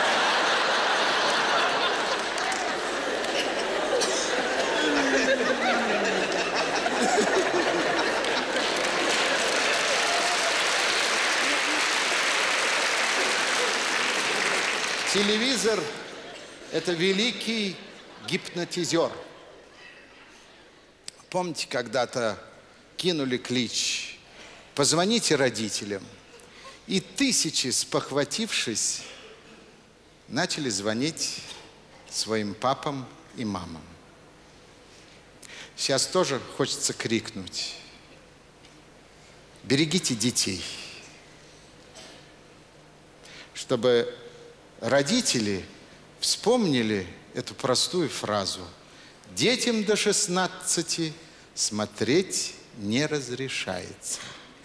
Телевизор – это великий гипнотизер. Помните, когда-то кинули клич «Позвоните родителям», и тысячи, спохватившись, начали звонить своим папам и мамам. Сейчас тоже хочется крикнуть: берегите детей, чтобы родители вспомнили эту простую фразу: детям до шестнадцати смотреть не разрешается.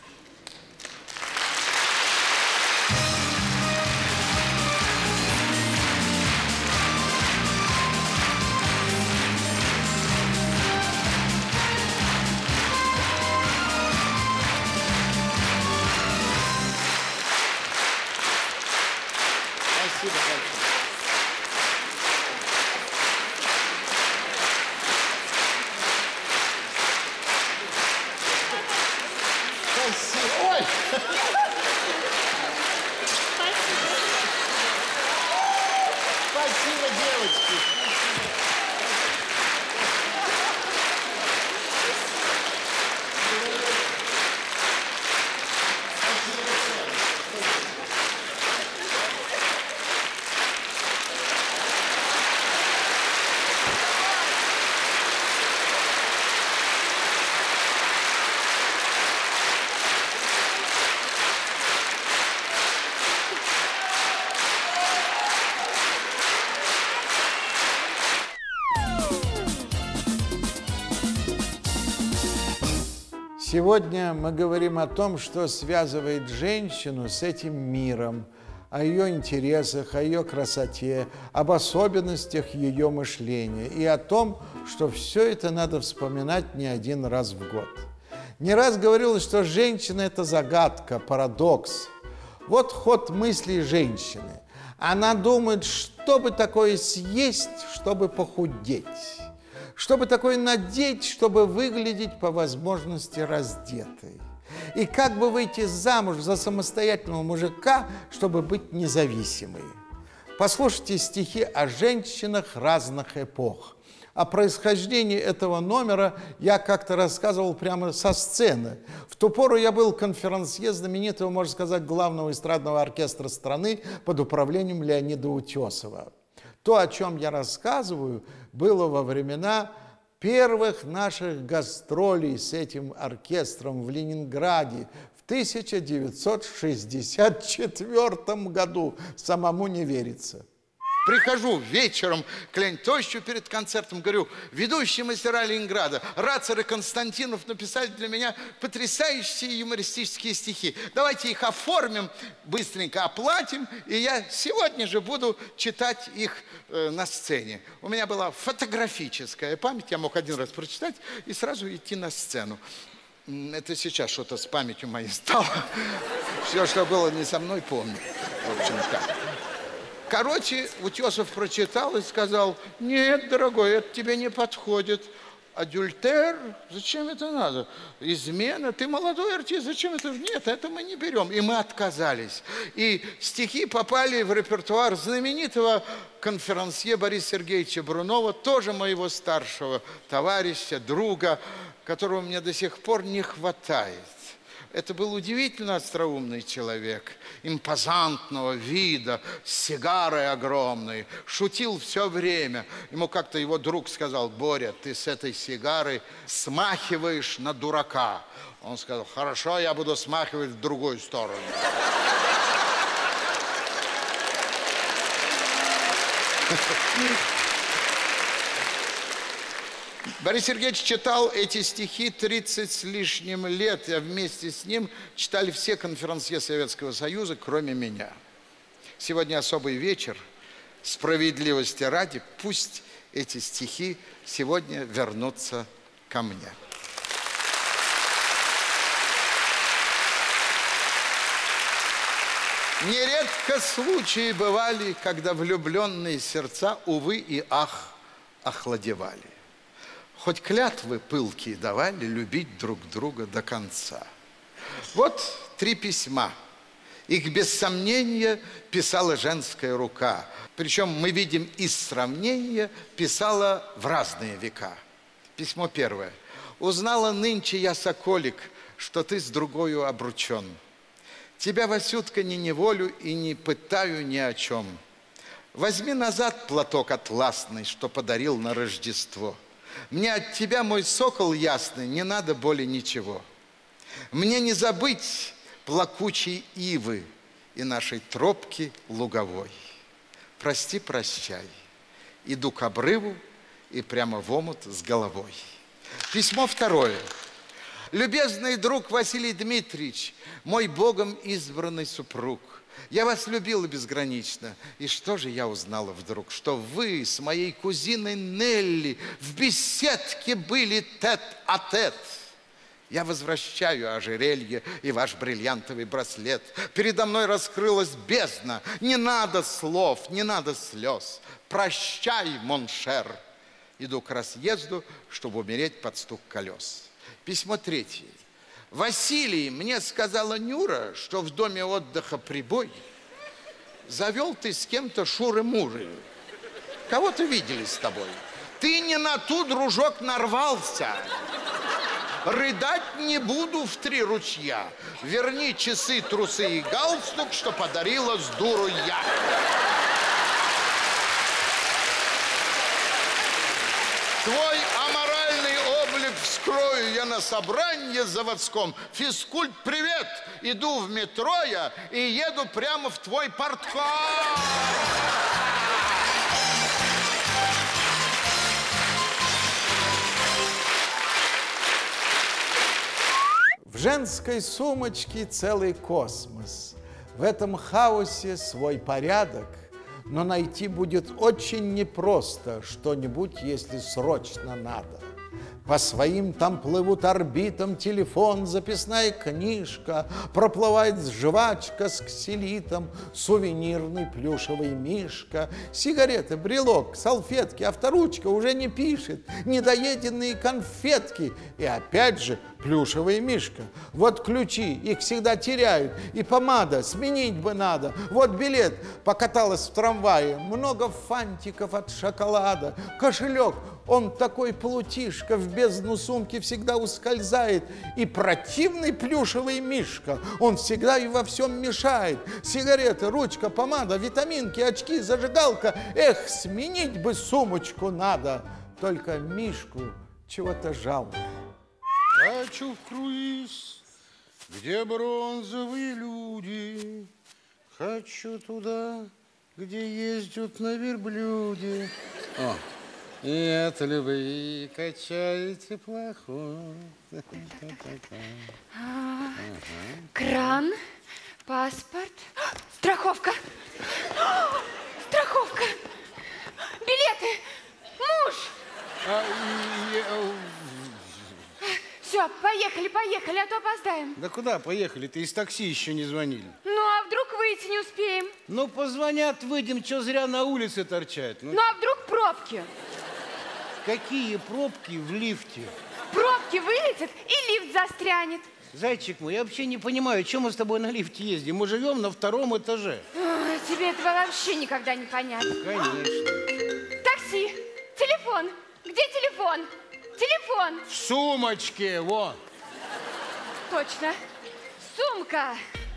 Спасибо большое. Сегодня мы говорим о том, что связывает женщину с этим миром, о ее интересах, о ее красоте, об особенностях ее мышления и о том, что все это надо вспоминать не один раз в год. Не раз говорилось, что женщина – это загадка, парадокс. Вот ход мыслей женщины. Она думает, что бы такое съесть, чтобы похудеть. Что бы такое надеть, чтобы выглядеть по возможности раздетой. И как бы выйти замуж за самостоятельного мужика, чтобы быть независимой. Послушайте стихи о женщинах разных эпох. О происхождении этого номера я как-то рассказывал прямо со сцены. В ту пору я был конферансье знаменитого, можно сказать, главного эстрадного оркестра страны под управлением Леонида Утесова. То, о чем я рассказываю, было во времена первых наших гастролей с этим оркестром в Ленинграде в тысяча девятьсот шестьдесят четвёртом году. Самому не верится. Прихожу вечером к Леониду Тощу перед концертом, говорю: ведущие мастера Ленинграда, Рацер и Константинов написали для меня потрясающие юмористические стихи. Давайте их оформим, быстренько оплатим, и я сегодня же буду читать их э, на сцене. У меня была фотографическая память, я мог один раз прочитать и сразу идти на сцену. Это сейчас что-то с памятью моей стало. Все, что было не со мной, помню. В общем, так. Короче, Утесов прочитал и сказал: нет, дорогой, это тебе не подходит. Адюльтер, зачем это надо? Измена, ты молодой артист, зачем это? Нет, это мы не берем. И мы отказались. И стихи попали в репертуар знаменитого конферансье Бориса Сергеевича Брунова, тоже моего старшего товарища, друга, которого мне до сих пор не хватает. Это был удивительно остроумный человек, импозантного вида, с сигарой огромной, шутил все время. Ему как-то его друг сказал: Боря, ты с этой сигарой смахиваешь на дурака. Он сказал: хорошо, я буду смахивать в другую сторону. Борис Сергеевич читал эти стихи тридцать с лишним лет, а вместе с ним читали все конферансье Советского Союза, кроме меня. Сегодня особый вечер. Справедливости ради, пусть эти стихи сегодня вернутся ко мне. Нередко случаи бывали, когда влюбленные сердца, увы и ах, охладевали. Хоть клятвы пылкие давали любить друг друга до конца. Вот три письма. Их без сомнения писала женская рука. Причем мы видим из сравнения, писала в разные века. Письмо первое. Узнала нынче я, соколик, что ты с другою обручен. Тебя, Васютка, не неволю и не пытаю ни о чем. Возьми назад платок атласный, что подарил на Рождество. Мне от тебя, мой сокол ясный, не надо более ничего. Мне не забыть плакучей ивы и нашей тропки луговой. Прости, прощай. Иду к обрыву и прямо в омут с головой. Письмо второе. Любезный друг Василий Дмитриевич, мой Богом избранный супруг, я вас любила безгранично. И что же я узнала вдруг? Что вы с моей кузиной Нелли в беседке были тет-а-тет. Я возвращаю ожерелье и ваш бриллиантовый браслет. Передо мной раскрылась бездна. Не надо слов, не надо слез. Прощай, моншер. Иду к разъезду, чтобы умереть под стук колес. Письмо третье. Василий, мне сказала Нюра, что в доме отдыха прибой. Завел ты с кем-то шуры-муры. Кого-то видели с тобой. Ты не на ту, дружок, нарвался. Рыдать не буду в три ручья. Верни часы, трусы и галстук, что подарила с дуру я. Твой аморальный облик вскрою я на собрании заводском. Физкульт, привет! Иду в метро я и еду прямо в твой портком. В женской сумочке целый космос. В этом хаосе свой порядок, но найти будет очень непросто что-нибудь, если срочно надо. По своим там плывут орбитам телефон, записная книжка, проплывает жвачка с ксилитом, сувенирный плюшевый мишка, сигареты, брелок, салфетки, авторучка уже не пишет, недоеденные конфетки и опять же плюшевый мишка. Вот ключи, их всегда теряют, и помада, сменить бы надо. Вот билет, покаталась в трамвае, много фантиков от шоколада, кошелек, он такой плутишка, в бездну сумки всегда ускользает. И противный плюшевый мишка, он всегда и во всем мешает. Сигареты, ручка, помада, витаминки, очки, зажигалка. Эх, сменить бы сумочку надо. Только мишку чего-то жалко. Хочу в круиз, где бронзовые люди. Хочу туда, где ездят на верблюде. О. Нет ли вы качаете плохо? А, кран, паспорт, страховка, страховка, билеты, муж. А, и, а... Все, поехали, поехали, а то опоздаем. Да куда поехали? Ты из такси еще не звонили. Ну, а вдруг выйти не успеем? Ну, позвонят, выйдем, что зря на улице торчать. Ну, ну а вдруг пробки? Какие пробки в лифте? Пробки вылетят и лифт застрянет. Зайчик мой, я вообще не понимаю, чем мы с тобой на лифте ездим? Мы живем на втором этаже. Ой, тебе этого вообще никогда не понять. Конечно. Такси, телефон. Где телефон? Телефон. В сумочке, во. Точно. Сумка.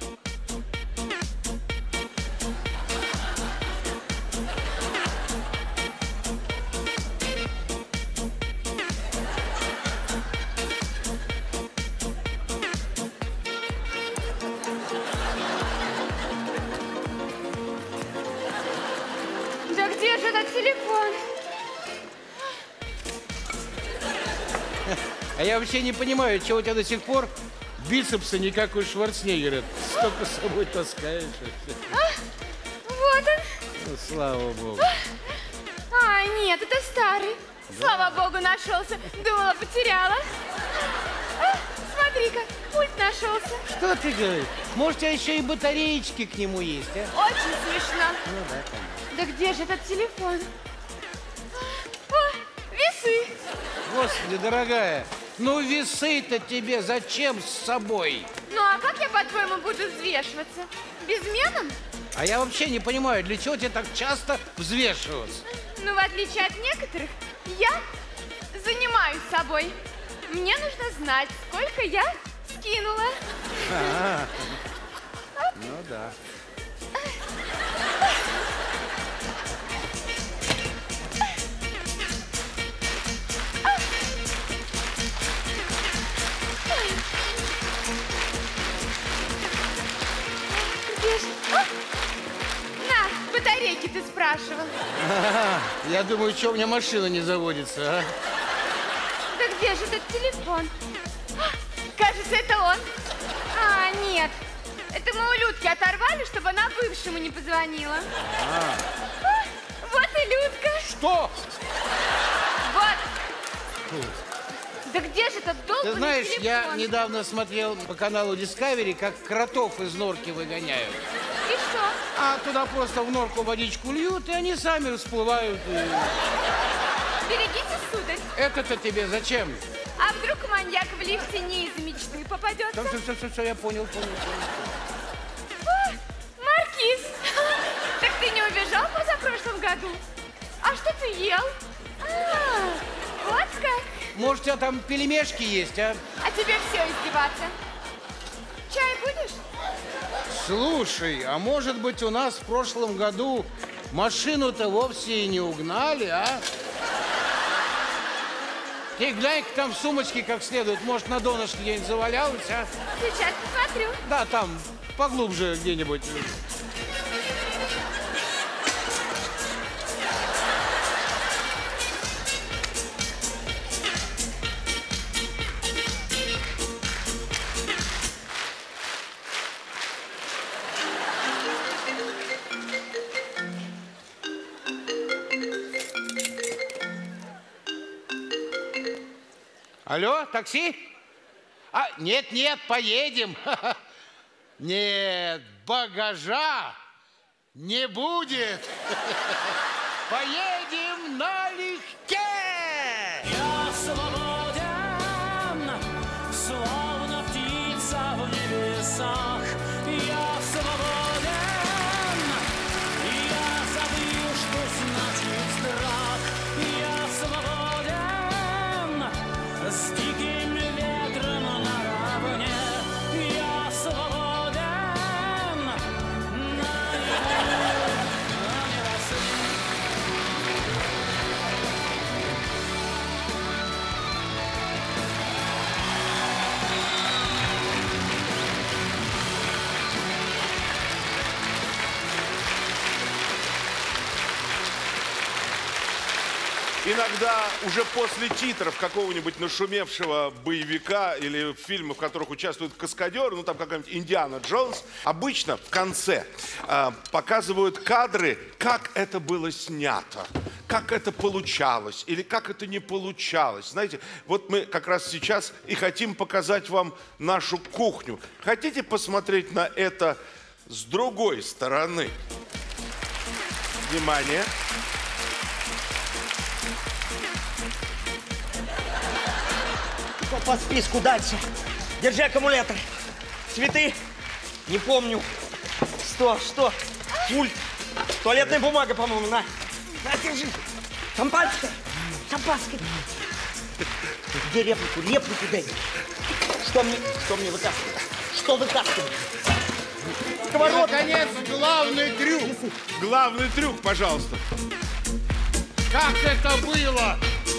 Да где же этот телефон? А я вообще не понимаю, чего у тебя до сих пор бицепсы не как у Шварценеггера. Столько с собой таскаешь. А, вот он. Ну, слава богу. А, нет, это старый. Да. Слава богу, нашелся. Думала, потеряла. А, смотри-ка, пульт нашелся. Что ты говоришь? Может, у тебя еще и батареечки к нему есть, а? Очень смешно. Ну да, конечно. Да где же этот телефон? О, весы. Господи, дорогая, ну весы-то тебе зачем с собой? Ну а как я, по-твоему, буду взвешиваться? Безменом? А я вообще не понимаю, для чего тебе так часто взвешиваться? Ну, в отличие от некоторых, я занимаюсь собой. Мне нужно знать, сколько я скинула. А-а-а. Ну да. На, батарейки ты спрашивал. А-а-а. Я думаю, что у меня машина не заводится, а? Да где же этот телефон? Кажется, это он. А, нет. Это мы у Людки оторвали, чтобы она бывшему не позвонила. А. Вот и Людка. Что? Вот. Да где же этот долбанный Ты знаешь, телефон? я недавно смотрел по каналу Discovery, как кротов из норки выгоняют. И что? А туда просто в норку водичку льют, и они сами всплывают. И... Берегите, сударь. Это-то тебе зачем? А вдруг маньяк в лифте не из мечты попадется? Все, все, все, все, я понял, понял, понял. О, Маркиз, так ты не убежал позапрошлом году? А что ты ел? А, вот как. Может, у тебя там пельмешки есть, а? А тебе все издеваться. Чай будешь? Слушай, а может быть, у нас в прошлом году машину-то вовсе и не угнали, а? Ты глянь-ка там в сумочке как следует. Может, на донышке где-нибудь завалялась, а? Сейчас посмотрю. Да, там, поглубже где-нибудь. Алло, такси? А, нет, нет, поедем. Нет, багажа не будет. Поедем налегке. Я свободен, словно птица в небесах. Я свободен, я забыл, что значит страх. Я свободен, с диким ветром наравне. Я свободен, наяву, а не во сне. Иногда уже после титров какого-нибудь нашумевшего боевика или фильма, в которых участвуют каскадеры, ну там какая-нибудь Индиана Джонс, обычно в конце э, показывают кадры, как это было снято, как это получалось или как это не получалось. Знаете, вот мы как раз сейчас и хотим показать вам нашу кухню. Хотите посмотреть на это с другой стороны? Внимание! По списку дальше. Держи аккумулятор. Цветы? Не помню. Что? Что? Пульт. Туалетная бумага, по-моему. На. На, держи. Шампанское. Шампанское. Где реплику? Реплику дай. Что мне, что мне вытаскивать? Что вытаскивать? Сковородка. Наконец, главный трюк. Главный трюк, пожалуйста. Как это было?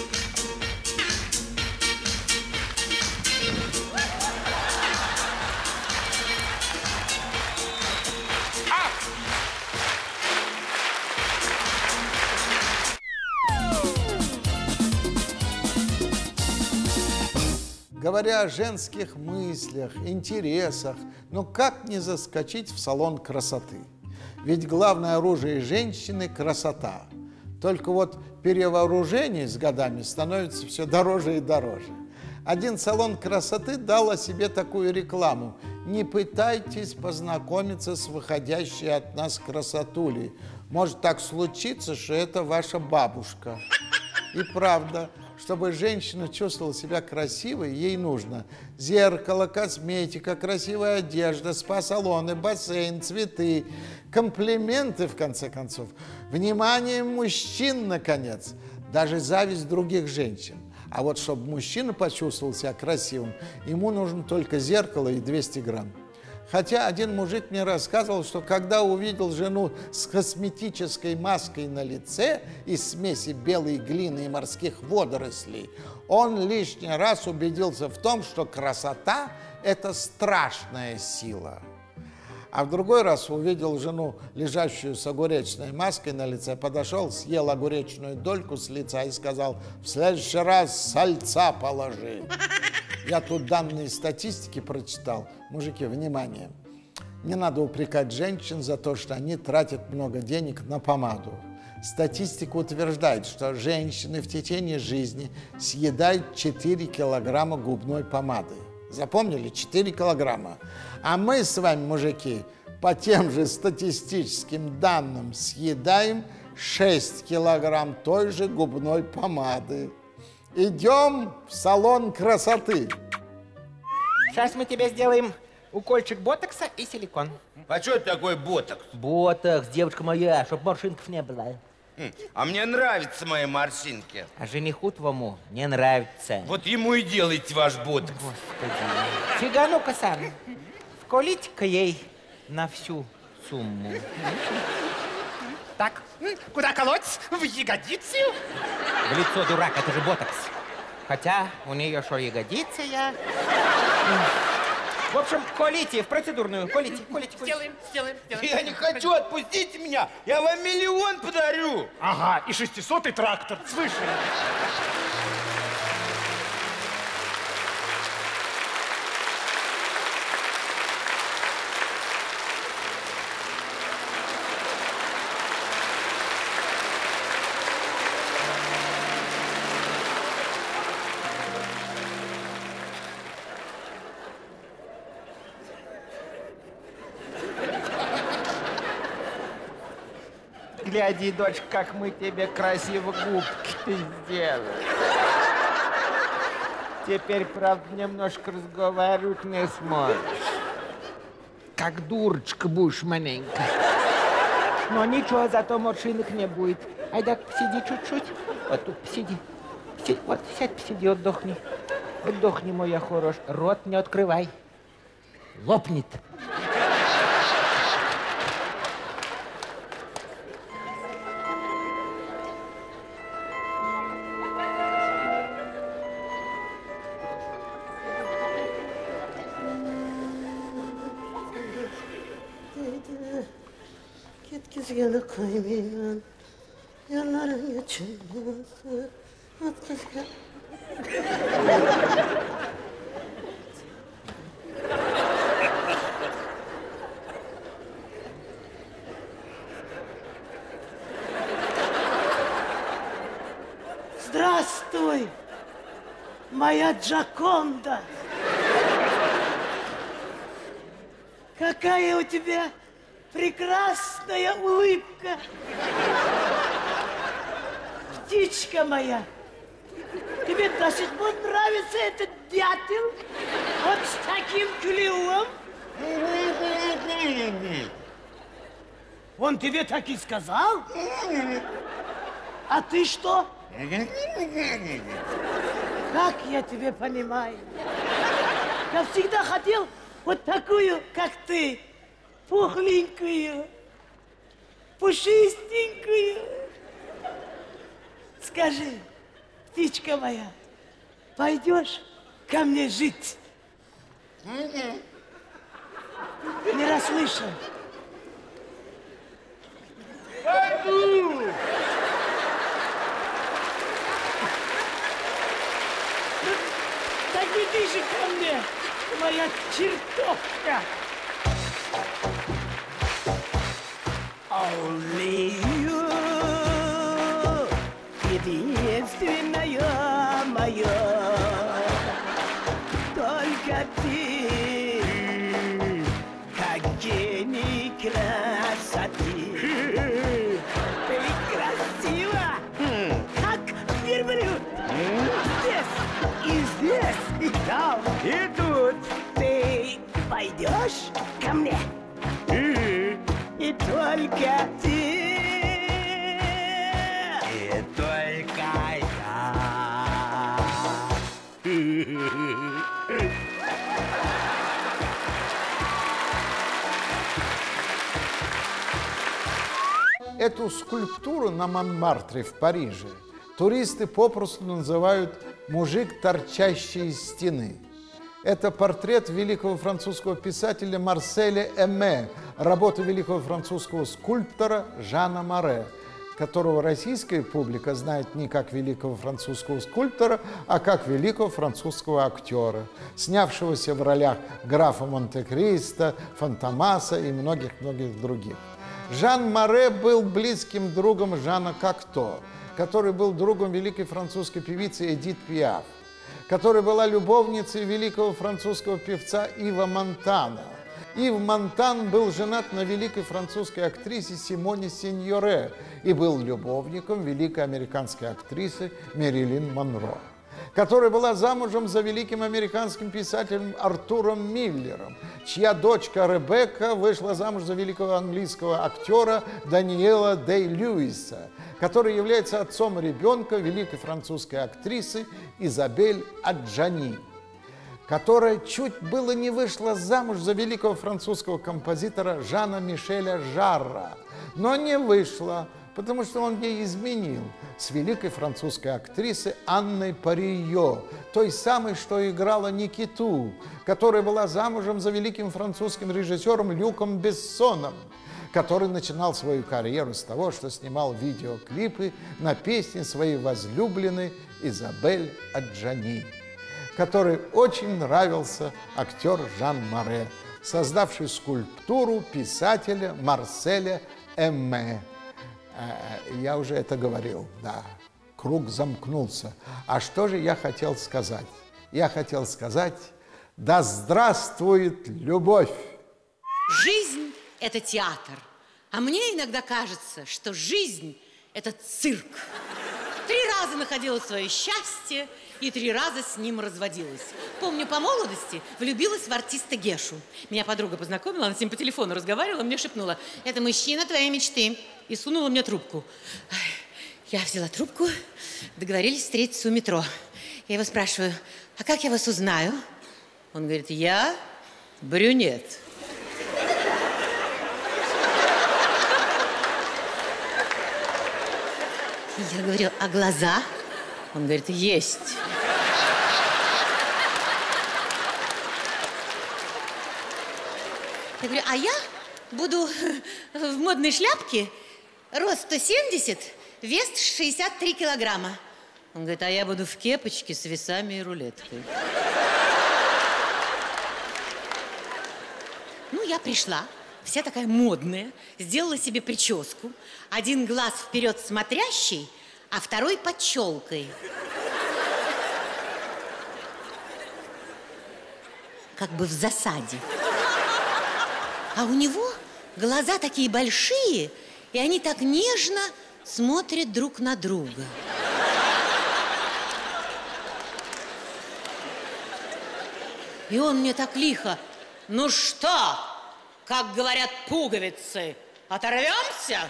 Говоря о женских мыслях, интересах, ну как не заскочить в салон красоты? Ведь главное оружие женщины – красота. Только вот перевооружение с годами становится все дороже и дороже. Один салон красоты дал о себе такую рекламу: не пытайтесь познакомиться с выходящей от нас красотулей. Может так случиться, что это ваша бабушка. И правда, чтобы женщина чувствовала себя красивой, ей нужно зеркало, косметика, красивая одежда, спа-салоны, бассейн, цветы, комплименты, в конце концов, внимание мужчин, наконец, даже зависть других женщин. А вот чтобы мужчина почувствовал себя красивым, ему нужно только зеркало и двести грамм. Хотя один мужик мне рассказывал, что когда увидел жену с косметической маской на лице из смеси белой глины и морских водорослей, он лишний раз убедился в том, что красота – это страшная сила. А в другой раз увидел жену, лежащую с огуречной маской на лице, подошел, съел огуречную дольку с лица и сказал: «В следующий раз сальца положи». Я тут данные статистики прочитал. Мужики, внимание! Не надо упрекать женщин за то, что они тратят много денег на помаду. Статистика утверждает, что женщины в течение жизни съедают четыре килограмма губной помады. Запомнили? четыре килограмма. А мы с вами, мужики, по тем же статистическим данным съедаем шесть килограмм той же губной помады. Идем в салон красоты. Сейчас мы тебе сделаем укольчик ботокса и силикон. А что это такое ботокс? Ботокс, девочка моя, чтоб морщинков не было. А мне нравятся мои морщинки. А жениху твоему не нравится. Вот ему и делайте ваш ботокс. Господи. Фига-ну-ка сам. Вколите-ка ей на всю сумму. Так, куда колоть? В ягодицу? В лицо, дурак, это же ботокс. Хотя у нее что, ягодица я... В общем, колите в процедурную, колите, колите, колите. Сделаем, сделаем, сделаем. Я не хочу, отпустите меня, я вам миллион подарю. Ага, и шестисотый трактор, свыше. гляди, дочка, как мы тебе красиво губки сделали. Теперь, правда, немножко разговаривать не сможешь. Как дурочка будешь маленько. Но ничего, зато морщинок не будет. Айда, посиди чуть-чуть. Вот тут посиди. посиди. Вот, сядь, посиди, отдохни. Отдохни, моя хорош. Рот не открывай. Лопнет. Yana koymayın, yanlarım geçilmez, at kızgın. Здравствуй, моя Джаконда. Какая у тебя прекрасная улыбка. Птичка моя, тебе до сих пор нравится этот дятел? Вот с таким клювом? Он тебе так и сказал? А ты что? Как я тебя понимаю? Я всегда хотел вот такую, как ты. Пухленькую, пушистенькую. Скажи, птичка моя, пойдешь ко мне жить? Не расслышал. Пойду! Так иди же ко мне, моя чертовка. Only you, единственная моя, только ты, как гений красоты. Ты красива, как верблюд. Здесь и здесь, и там, и тут. Ты пойдешь ко мне? И только ты, и только я. Эту скульптуру на Монмартре в Париже туристы попросту называют «мужик, торчащий из стены». Это портрет великого французского писателя Марселя Эмме, работа великого французского скульптора Жана Море, которого российская публика знает не как великого французского скульптора, а как великого французского актера, снявшегося в ролях графа Монте-Кристо, Фантомаса и многих-многих других. Жан Море был близким другом Жана Кокто, который был другом великой французской певицы Эдит Пиаф, которая была любовницей великого французского певца Ива Монтана. Ив Монтан был женат на великой французской актрисе Симоне Синьоре и был любовником великой американской актрисы Мэрилин Монро, которая была замужем за великим американским писателем Артуром Миллером, чья дочка Ребекка вышла замуж за великого английского актера Даниэла Дэй-Льюиса, который является отцом ребенка великой французской актрисы Изабель Аджани, которая чуть было не вышла замуж за великого французского композитора Жана Мишеля Жарра, но не вышла, потому что он ей изменил с великой французской актрисой Анной Парийо, той самой, что играла Никиту, которая была замужем за великим французским режиссером Люком Бессоном, который начинал свою карьеру с того, что снимал видеоклипы на песни своей возлюбленной Изабель Аджани, которой очень нравился актер Жан Море, создавший скульптуру писателя Марселя Эмме. Я уже это говорил, да, круг замкнулся. А что же я хотел сказать? Я хотел сказать, да здравствует любовь! Жизнь – это театр, А мне иногда кажется, что жизнь – это цирк. Три раза находила свое счастье и три раза с ним разводилась. Помню, по молодости влюбилась в артиста Гешу. Меня подруга познакомила, она с ним по телефону разговаривала, мне шепнула: это мужчина твоей мечты. И сунула мне трубку. Я взяла трубку, договорились встретиться у метро. Я его спрашиваю: а как я вас узнаю? Он говорит: я брюнет. Я говорю: а глаза? Он говорит: есть. Я говорю: а я буду в модной шляпке, рост сто семьдесят, вес шестьдесят три килограмма. Он говорит: а я буду в кепочке с весами и рулеткой. Ну, я пришла, вся такая модная, сделала себе прическу. Один глаз вперед смотрящий, а второй под челкой. Как бы в засаде. А у него глаза такие большие, и они так нежно смотрят друг на друга. И он мне так лихо: ну что, как говорят пуговицы, оторвемся?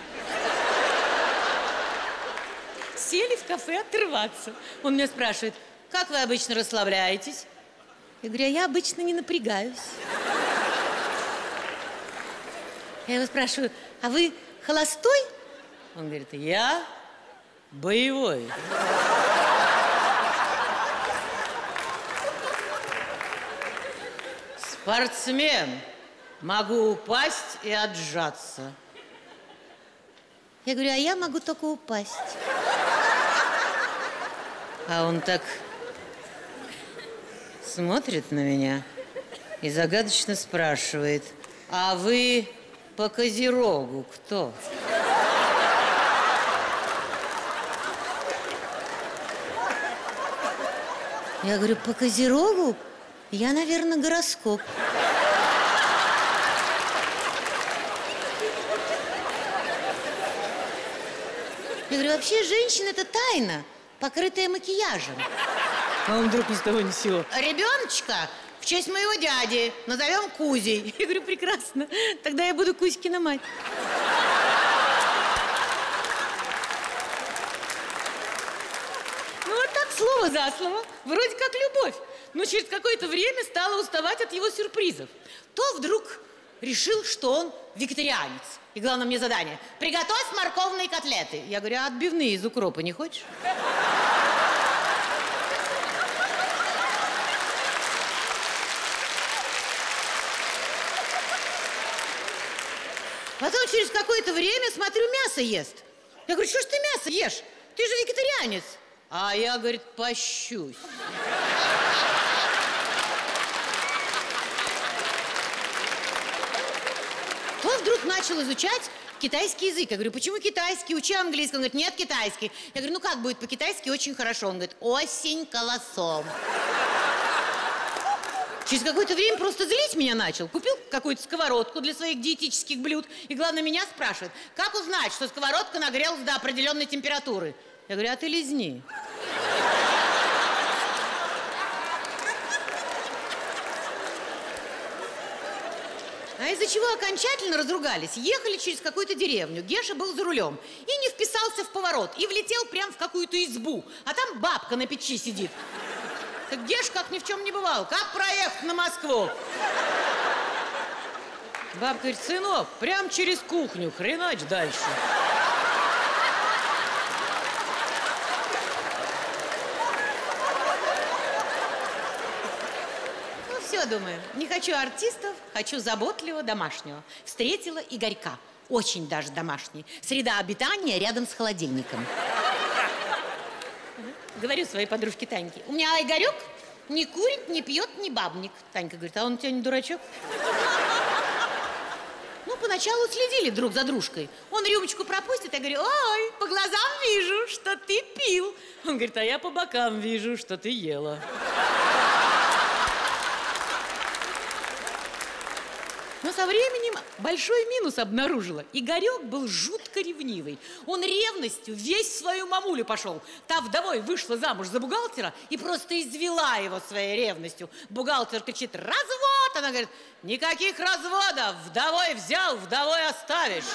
Сели в кафе отрываться. Он меня спрашивает: как вы обычно расслабляетесь? Я говорю: а я обычно не напрягаюсь. Я его спрашиваю: а вы холостой? Он говорит: я боевой. Спортсмен. Могу упасть и отжаться. Я говорю: а я могу только упасть. А он так смотрит на меня и загадочно спрашивает: а вы по Козерогу кто? Я говорю: по Козерогу я, наверное, гороскоп. Я говорю: вообще женщина – это тайна, покрытая макияжем. А он вдруг ни с того ни с сего: ребеночка в честь моего дяди назовем Кузей. Я говорю: прекрасно, тогда я буду Кузькина мать. Ну вот так, слово за слово, вроде как любовь. Но через какое-то время стала уставать от его сюрпризов. То вдруг решил, что он вегетарианец. И главное мне задание: приготовь морковные котлеты. Я говорю: а отбивные из укропа не хочешь? Потом через какое-то время смотрю, мясо ест. Я говорю: что ж ты мясо ешь? Ты же вегетарианец. А я, говорит, пощусь. Он вдруг начал изучать китайский язык. Я говорю: почему китайский? Учи английский. Он говорит: нет, китайский. Я говорю: ну как будет по-китайски очень хорошо? Он говорит: осень колосом. Через какое-то время просто злить меня начал. Купил какую-то сковородку для своих диетических блюд. И главное, меня спрашивает: как узнать, что сковородка нагрелась до определенной температуры? Я говорю: а ты лизни. А из-за чего окончательно разругались, ехали через какую-то деревню. Геша был за рулем и не вписался в поворот. И влетел прямо в какую-то избу. А там бабка на печи сидит. Так Геш, как ни в чем не бывало: как проехать на Москву? Бабка говорит: сынок, прям через кухню, хренач дальше. Ну все, думаю, не хочу артистов, хочу заботливого домашнего. Встретила Игорька, очень даже домашний. Среда обитания рядом с холодильником. Говорю своей подружке Таньке: у меня Игорек не курит, не пьет, не бабник. Танька говорит: а он у тебя не дурачок? Ну, поначалу следили друг за дружкой. Он рюмочку пропустит, я говорю: ой, по глазам вижу, что ты пил. Он говорит: а я по бокам вижу, что ты ела. Но со временем большой минус обнаружила. Игорек был жутко ревнивый. Он ревностью весь в свою мамулю пошел. Та вдовой вышла замуж за бухгалтера и просто извела его своей ревностью. Бухгалтер кричит: развод! Она говорит: никаких разводов! Вдовой взял, вдовой оставишь.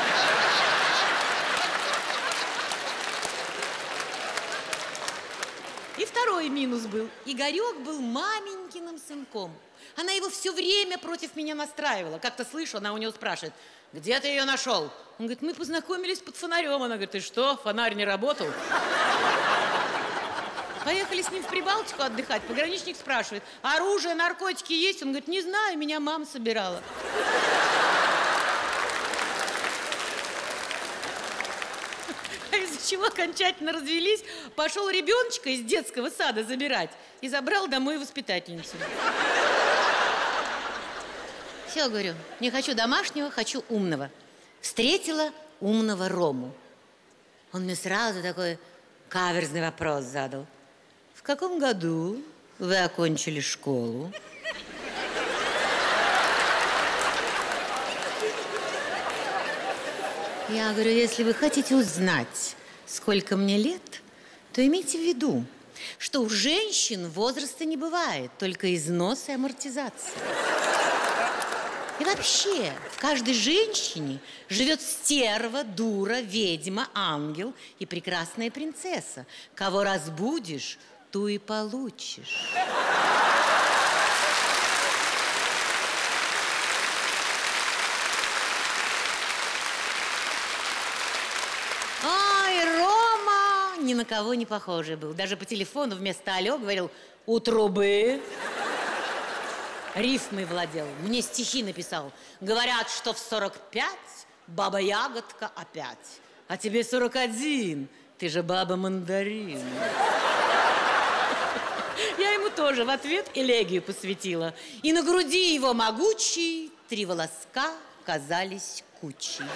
И второй минус был. Игорек был маменькиным сынком. Она его все время против меня настраивала. Как-то слышу, она у него спрашивает: где ты ее нашел? Он говорит: мы познакомились под фонарем. Она говорит: ты что, фонарь не работал? Поехали с ним в Прибалтику отдыхать. Пограничник спрашивает: оружие, наркотики есть? Он говорит: не знаю, меня мама собирала. А из-за чего окончательно развелись, пошел ребеночка из детского сада забирать и забрал домой воспитательницу. Все, говорю, не хочу домашнего, хочу умного. Встретила умного Рому. Он мне сразу такой каверзный вопрос задал. В каком году вы окончили школу? Я говорю: если вы хотите узнать, сколько мне лет, то имейте в виду, что у женщин возраста не бывает, только износ и амортизация. И вообще, в каждой женщине живет стерва, дура, ведьма, ангел и прекрасная принцесса. Кого разбудишь, ту и получишь. Ай, Рома ни на кого не похожий был. Даже по телефону вместо «алло» говорил: у трубы. Рифмой владел, мне стихи написал. Говорят, что в сорок пять баба-ягодка опять. А тебе сорок один, ты же баба-мандарин. Я ему тоже в ответ элегию посвятила. И на груди его могучей три волоска казались кучей.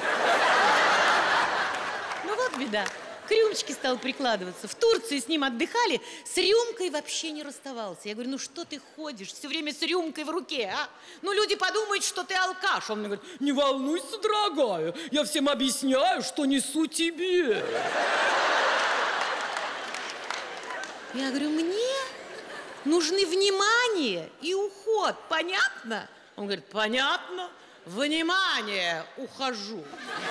Ну вот беда. К рюмочке стал прикладываться. В Турции с ним отдыхали, с рюмкой вообще не расставался. Я говорю: ну что ты ходишь все время с рюмкой в руке, а? Ну люди подумают, что ты алкаш. Он мне говорит: не волнуйся, дорогая, я всем объясняю, что несу тебе. Я говорю: мне нужны внимание и уход, понятно? Он говорит: понятно, внимание, ухожу.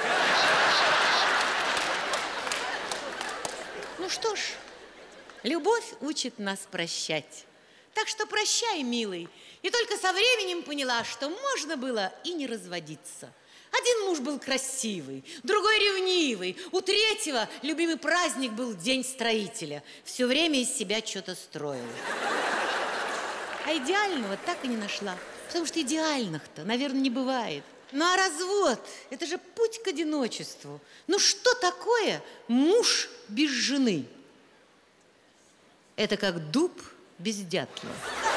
Ну что ж, любовь учит нас прощать. Так что прощай, милый. И только со временем поняла, что можно было и не разводиться. Один муж был красивый, другой ревнивый. У третьего любимый праздник был День строителя. Все время из себя что-то строил. А идеального так и не нашла. Потому что идеальных-то, наверное, не бывает. Ну а развод – это же путь к одиночеству. Ну что такое муж без жены? Это как дуб без дятла.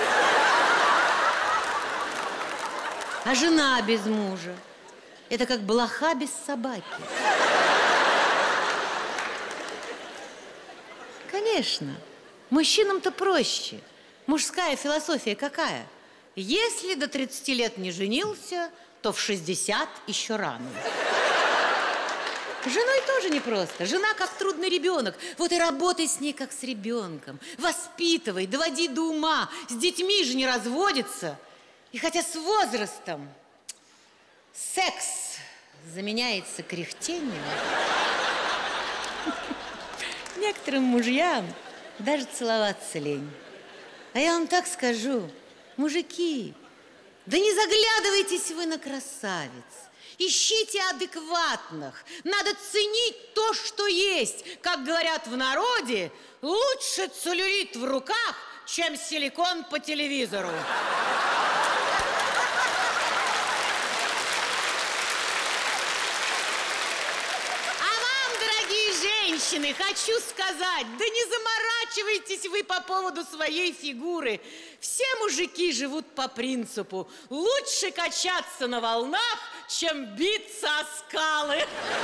А жена без мужа – это как блоха без собаки. Конечно, мужчинам-то проще. Мужская философия какая? Если до тридцати лет не женился, то в шестьдесят еще рано. С женой тоже непросто. Жена как трудный ребенок. Вот и работай с ней как с ребенком. Воспитывай, доводи до ума. С детьми же не разводится. И хотя с возрастом секс заменяется кряхтением, некоторым мужьям даже целоваться лень. А я вам так скажу, мужики, да не заглядывайтесь вы на красавиц. Ищите адекватных. Надо ценить то, что есть. Как говорят в народе, лучше целлюлит в руках, чем силикон по телевизору. Женщины, хочу сказать, да не заморачивайтесь вы по поводу своей фигуры. Все мужики живут по принципу: лучше качаться на волнах, чем биться о скалы.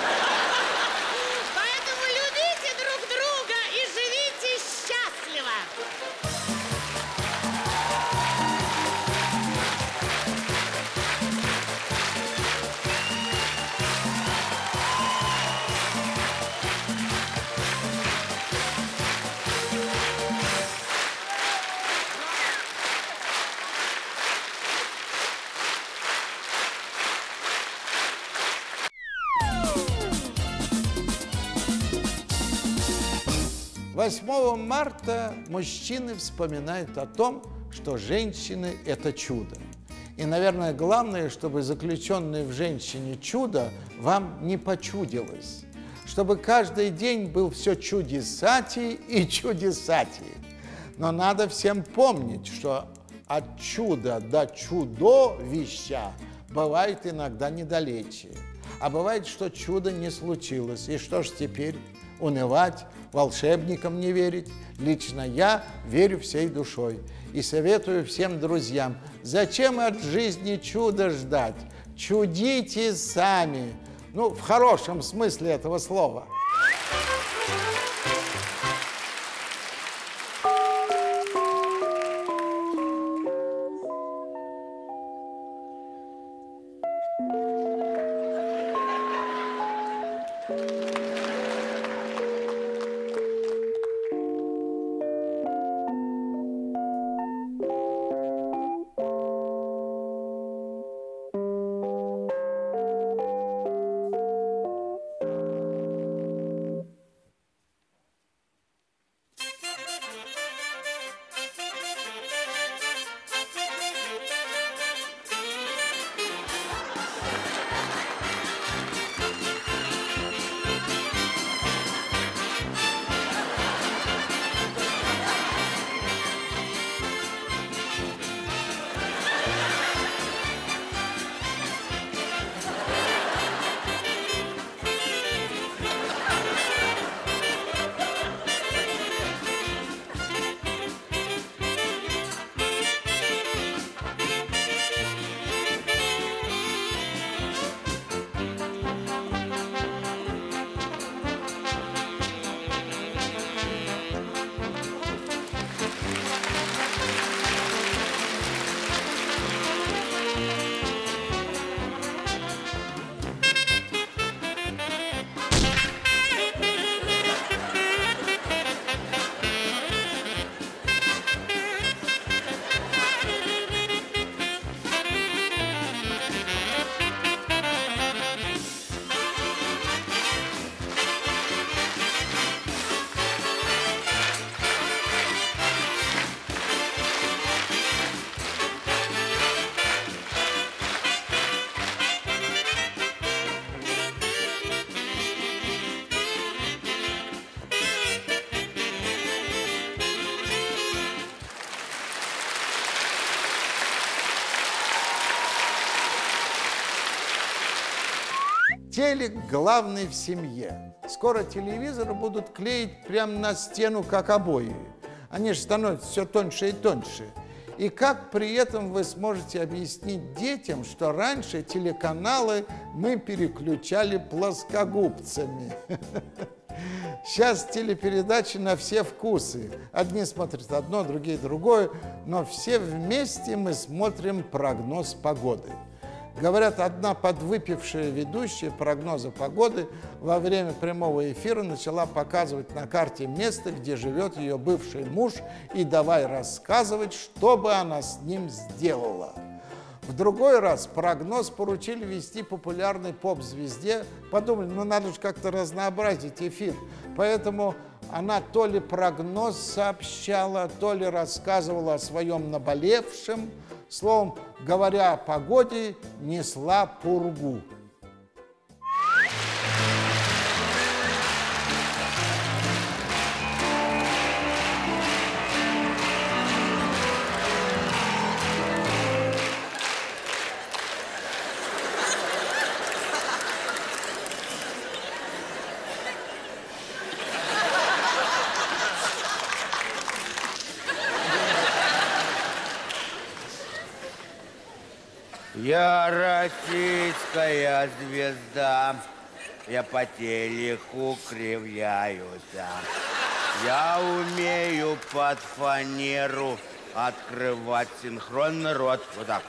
Поэтому любите друг друга и живите счастливо. восьмого марта мужчины вспоминают о том, что женщины – это чудо. И, наверное, главное, чтобы заключенное в женщине чудо вам не почудилось. Чтобы каждый день был все чудесатей и чудесатей. Но надо всем помнить, что от чуда до чудовища бывает иногда недалече. А бывает, что чудо не случилось. И что ж теперь? Унывать, волшебникам не верить? Лично я верю всей душой. И советую всем друзьям, зачем от жизни чудо ждать? Чудите сами. Ну, в хорошем смысле этого слова. Телек главный в семье. Скоро телевизоры будут клеить прямо на стену, как обои. Они же становятся все тоньше и тоньше. И как при этом вы сможете объяснить детям, что раньше телеканалы мы переключали плоскогубцами? Сейчас телепередачи на все вкусы. Одни смотрят одно, другие другое, но все вместе мы смотрим прогноз погоды. Говорят, одна подвыпившая ведущая прогноза погоды во время прямого эфира начала показывать на карте место, где живет ее бывший муж, и давай рассказывать, что бы она с ним сделала. В другой раз прогноз поручили вести популярной поп-звезде. Подумали, ну надо же как-то разнообразить эфир. Поэтому она то ли прогноз сообщала, то ли рассказывала о своем наболевшем. Словом, говоря о погоде, несла пургу. Я российская звезда, я по телеку кривляюсь. Я умею под фанеру открывать синхронный рот. Вот так.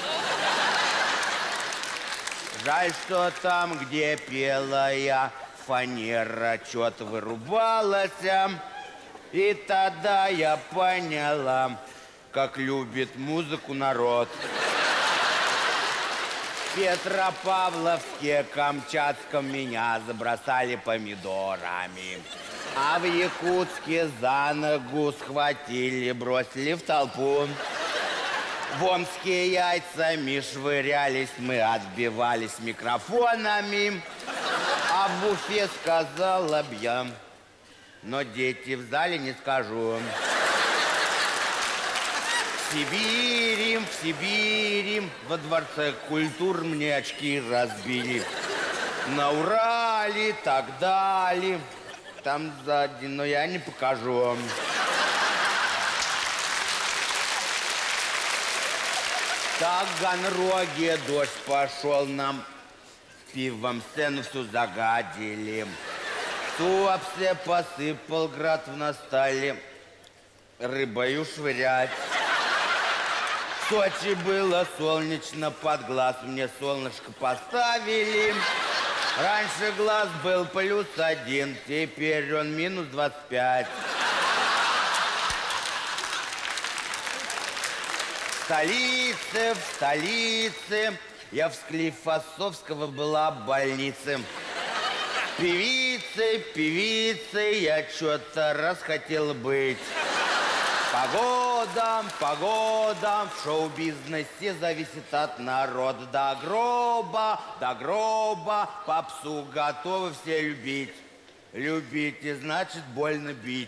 Жаль, что там, где пела я, фанера что-то вырубалась. И тогда я поняла, как любит музыку народ. В Петропавловске, Камчатском меня забросали помидорами. А в Якутске за ногу схватили, бросили в толпу. В Омске яйцами швырялись, мы отбивались микрофонами. А в Уфе сказала б я, но дети в зале не скажу. В Сибири, в Сибири, во Дворце культур мне очки разбили. На Урале так далее. Там сзади, но я не покажу. В Таганроге дождь пошел, нам пивом сцену всю загадили. В Туапсе посыпал град, в нас стали рыбою швырять. В Сочи было солнечно, под глаз мне солнышко поставили. Раньше глаз был плюс один, теперь он минус двадцать пять. В столице, в столице, я в Склифосовского была в больнице. Певицей, певицей, я что-то раз хотела быть. Погода, погода, в шоу-бизнесе зависит от народа. До гроба, до гроба, попсу готовы все любить. Любите, значит, больно бить.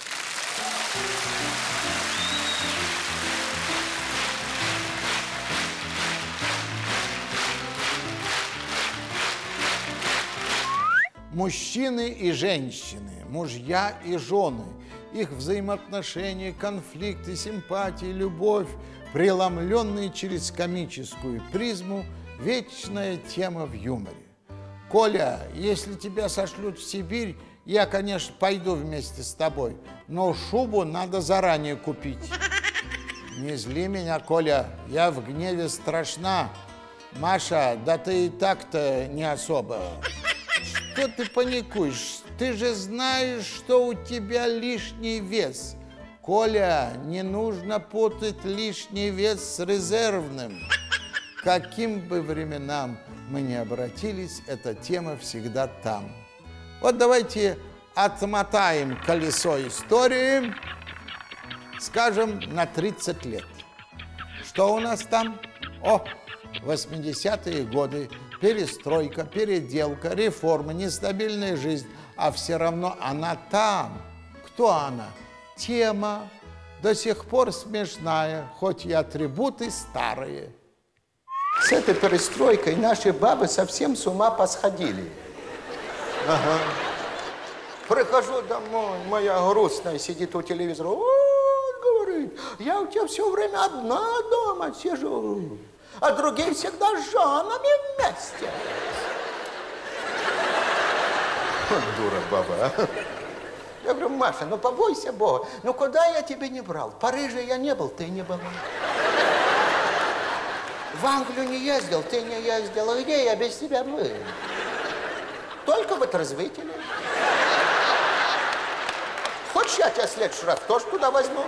Мужчины и женщины, мужья и жены, их взаимоотношения, конфликты, симпатии, любовь, преломленные через комическую призму, вечная тема в юморе. Коля, если тебя сошлют в Сибирь, я, конечно, пойду вместе с тобой, но шубу надо заранее купить. Не зли меня, Коля, я в гневе страшна. Маша, да ты и так-то не особо. Что ты паникуешь? Ты же знаешь, что у тебя лишний вес. Коля, не нужно путать лишний вес с резервным. Каким бы временам мы ни обратились, эта тема всегда там. Вот давайте отмотаем колесо истории, скажем, на тридцать лет. Что у нас там? О, восьмидесятые годы. Перестройка, переделка, реформа, нестабильная жизнь. А все равно она там. Кто она? Тема. До сих пор смешная, хоть и атрибуты старые. С этой перестройкой наши бабы совсем с ума посходили. Ага. Прихожу домой, моя грустная сидит у телевизора. О, говорит, я у тебя все время одна дома сижу. А другие всегда с женами вместе. Вот дура баба. Я говорю, Маша, ну побойся Бога. Ну куда я тебя не брал? В Париже я не был, ты не была. В Англию не ездил, ты не ездила. Где я без тебя был? Только в отрезвителе. Хочешь, я тебя в следующий раз тоже туда возьму?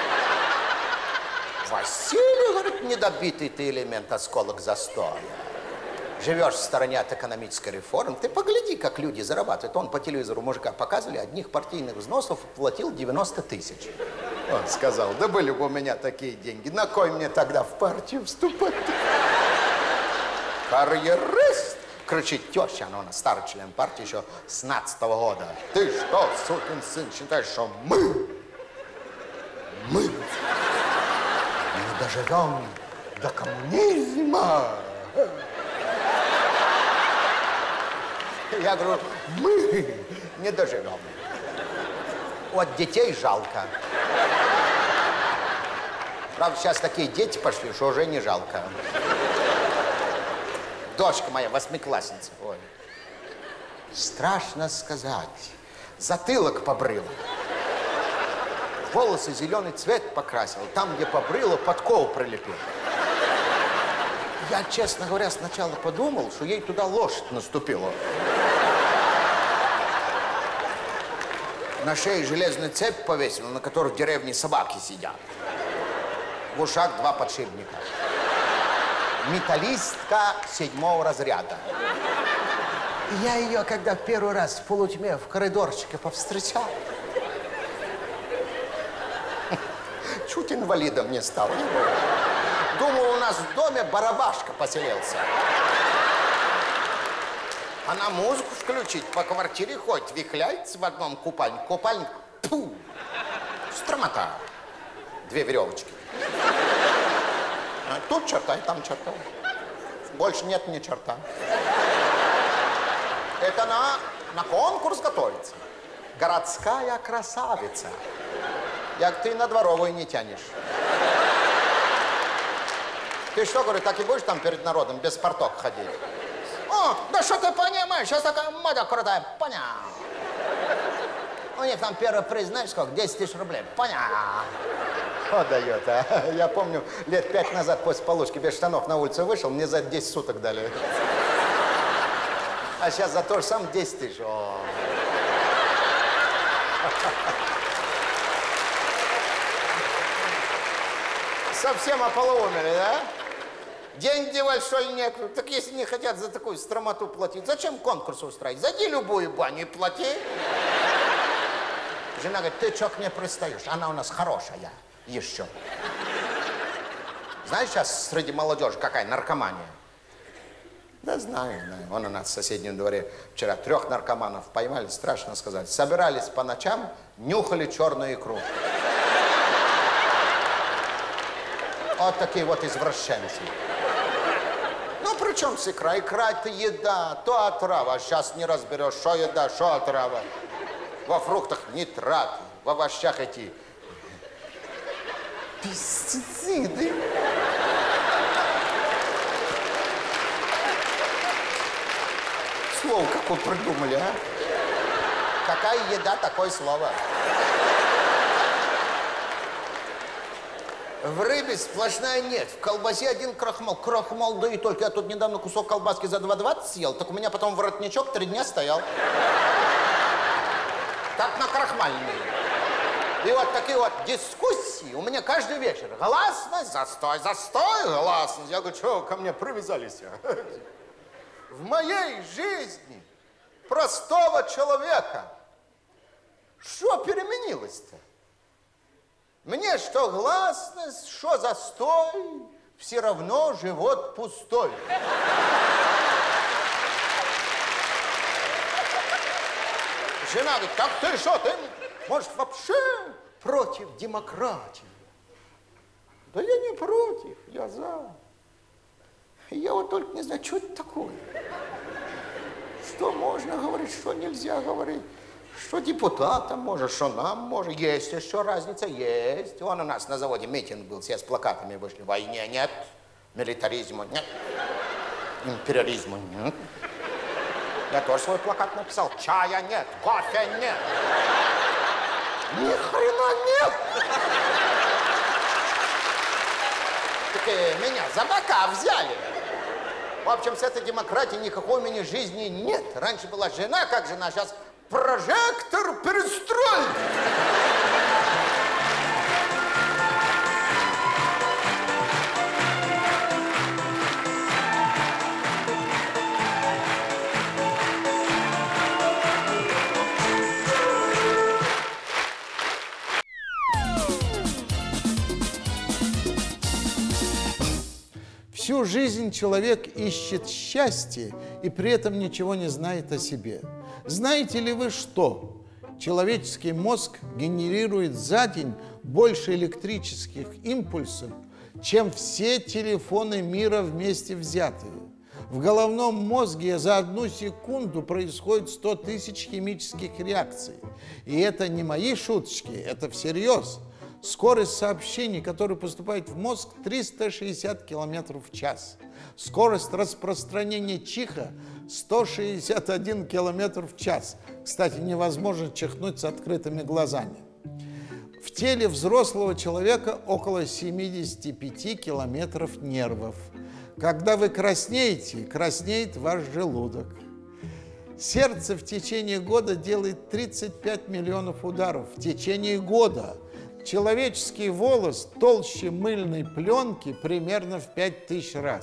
Василий, говорит, недобитый ты элемент, осколок застоя. Живешь в стороне от экономической реформы, ты погляди, как люди зарабатывают. Он по телевизору мужика показывали, одних партийных взносов платил девяносто тысяч. Он сказал, да были бы у меня такие деньги, на кой мне тогда в партию вступать? Карьерист! Кричит теща, она у нас старый член партии еще с семнадцатого года. Ты что, сукин сын, считаешь, что мы, мы не доживем до коммунизма? Я говорю, мы не доживем. Вот детей жалко. Правда, сейчас такие дети пошли, что уже не жалко. Дочка моя, восьмиклассница. Ой. Страшно сказать. Затылок побрила. Волосы зеленый цвет покрасила. Там, где побрила, подкову прилепила. Я, честно говоря, сначала подумал, что ей туда лошадь наступила. На шее железную цепь повесила, на которой в деревне собаки сидят. В ушах два подшипника. Металлистка седьмого разряда. Я ее, когда в первый раз в полутьме в коридорчике повстречал, чуть инвалидом не стал. Думал, у нас в доме барабашка поселился. Она музыку включить, по квартире ходит, вихляется в одном купальнике. Купальник, пу, стромота. Две веревочки. А тут черта, и там черта. Больше нет ни черта. Это она на конкурс готовится. Городская красавица. Як ты на дворовую не тянешь. Ты что, говорю, так и будешь там перед народом без порток ходить? О, да что ты понимаешь, сейчас такая мода крутая, понял. У них там первый приз, знаешь сколько? десять тысяч рублей, понял. Вот дает, а. Я помню, лет пять назад после полушки без штанов на улицу вышел, мне за десять суток дали. А сейчас за то же самое десять тысяч. О. Совсем ополоумели, да? Деньги девать, что ли, нет? Так если не хотят за такую стромоту платить, зачем конкурс устраивать? Зайди любую баню и плати. Жена говорит, ты чё к мне пристаешь? Она у нас хорошая еще. Знаешь, сейчас среди молодежи какая наркомания? Да знаю, знаю. Вон у нас в соседнем дворе вчера трех наркоманов поймали, страшно сказать. Собирались по ночам, нюхали черную икру. Вот такие вот извращенцы. Ну, при чем с икра? Икра – это еда, то отрава. А сейчас не разберешь, что еда, что отрава. Во фруктах нитраты, в овощах эти пестициды. Слово какое придумали, а? Какая еда, такое слово. В рыбе сплошная нефть, в колбасе один крахмал. Крахмал, да и только. Я тут недавно кусок колбаски за два двадцать съел, так у меня потом воротничок три дня стоял. Так накрахмальный. И вот такие вот дискуссии у меня каждый вечер. Гласность, застой, застой, гласность. Я говорю, что ко мне привязались? В моей жизни простого человека что переменилось-то? Мне что гласность, что застой, все равно живот пустой. Жена говорит, так ты что, ты, может, вообще против демократии? Да я не против, я за. Я вот только не знаю, что это такое. Что можно говорить, что нельзя говорить. Что депутатам может, что нам может. Есть еще разница, есть. Вон у нас на заводе митинг был, все с плакатами вышли. Войне нет, милитаризму нет, империализму нет. Я тоже свой плакат написал. Чая нет, кофе нет. Ни хрена нет. Так меня за бока взяли. В общем, с этой демократией никакой у меня жизни нет. Раньше была жена, как жена, сейчас прожектор перестрой. Всю жизнь человек ищет счастье и при этом ничего не знает о себе. Знаете ли вы, что человеческий мозг генерирует за день больше электрических импульсов, чем все телефоны мира вместе взятые? В головном мозге за одну секунду происходит сто тысяч химических реакций. И это не мои шуточки, это всерьез. Скорость сообщений, которые поступают в мозг, триста шестьдесят километров в час. Скорость распространения чиха сто шестьдесят один километр в час. Кстати, невозможно чихнуть с открытыми глазами. В теле взрослого человека около семидесяти пяти километров нервов. Когда вы краснеете, краснеет ваш желудок. Сердце в течение года делает тридцать пять миллионов ударов. В течение года. Человеческий волос толще мыльной пленки примерно в пять тысяч раз.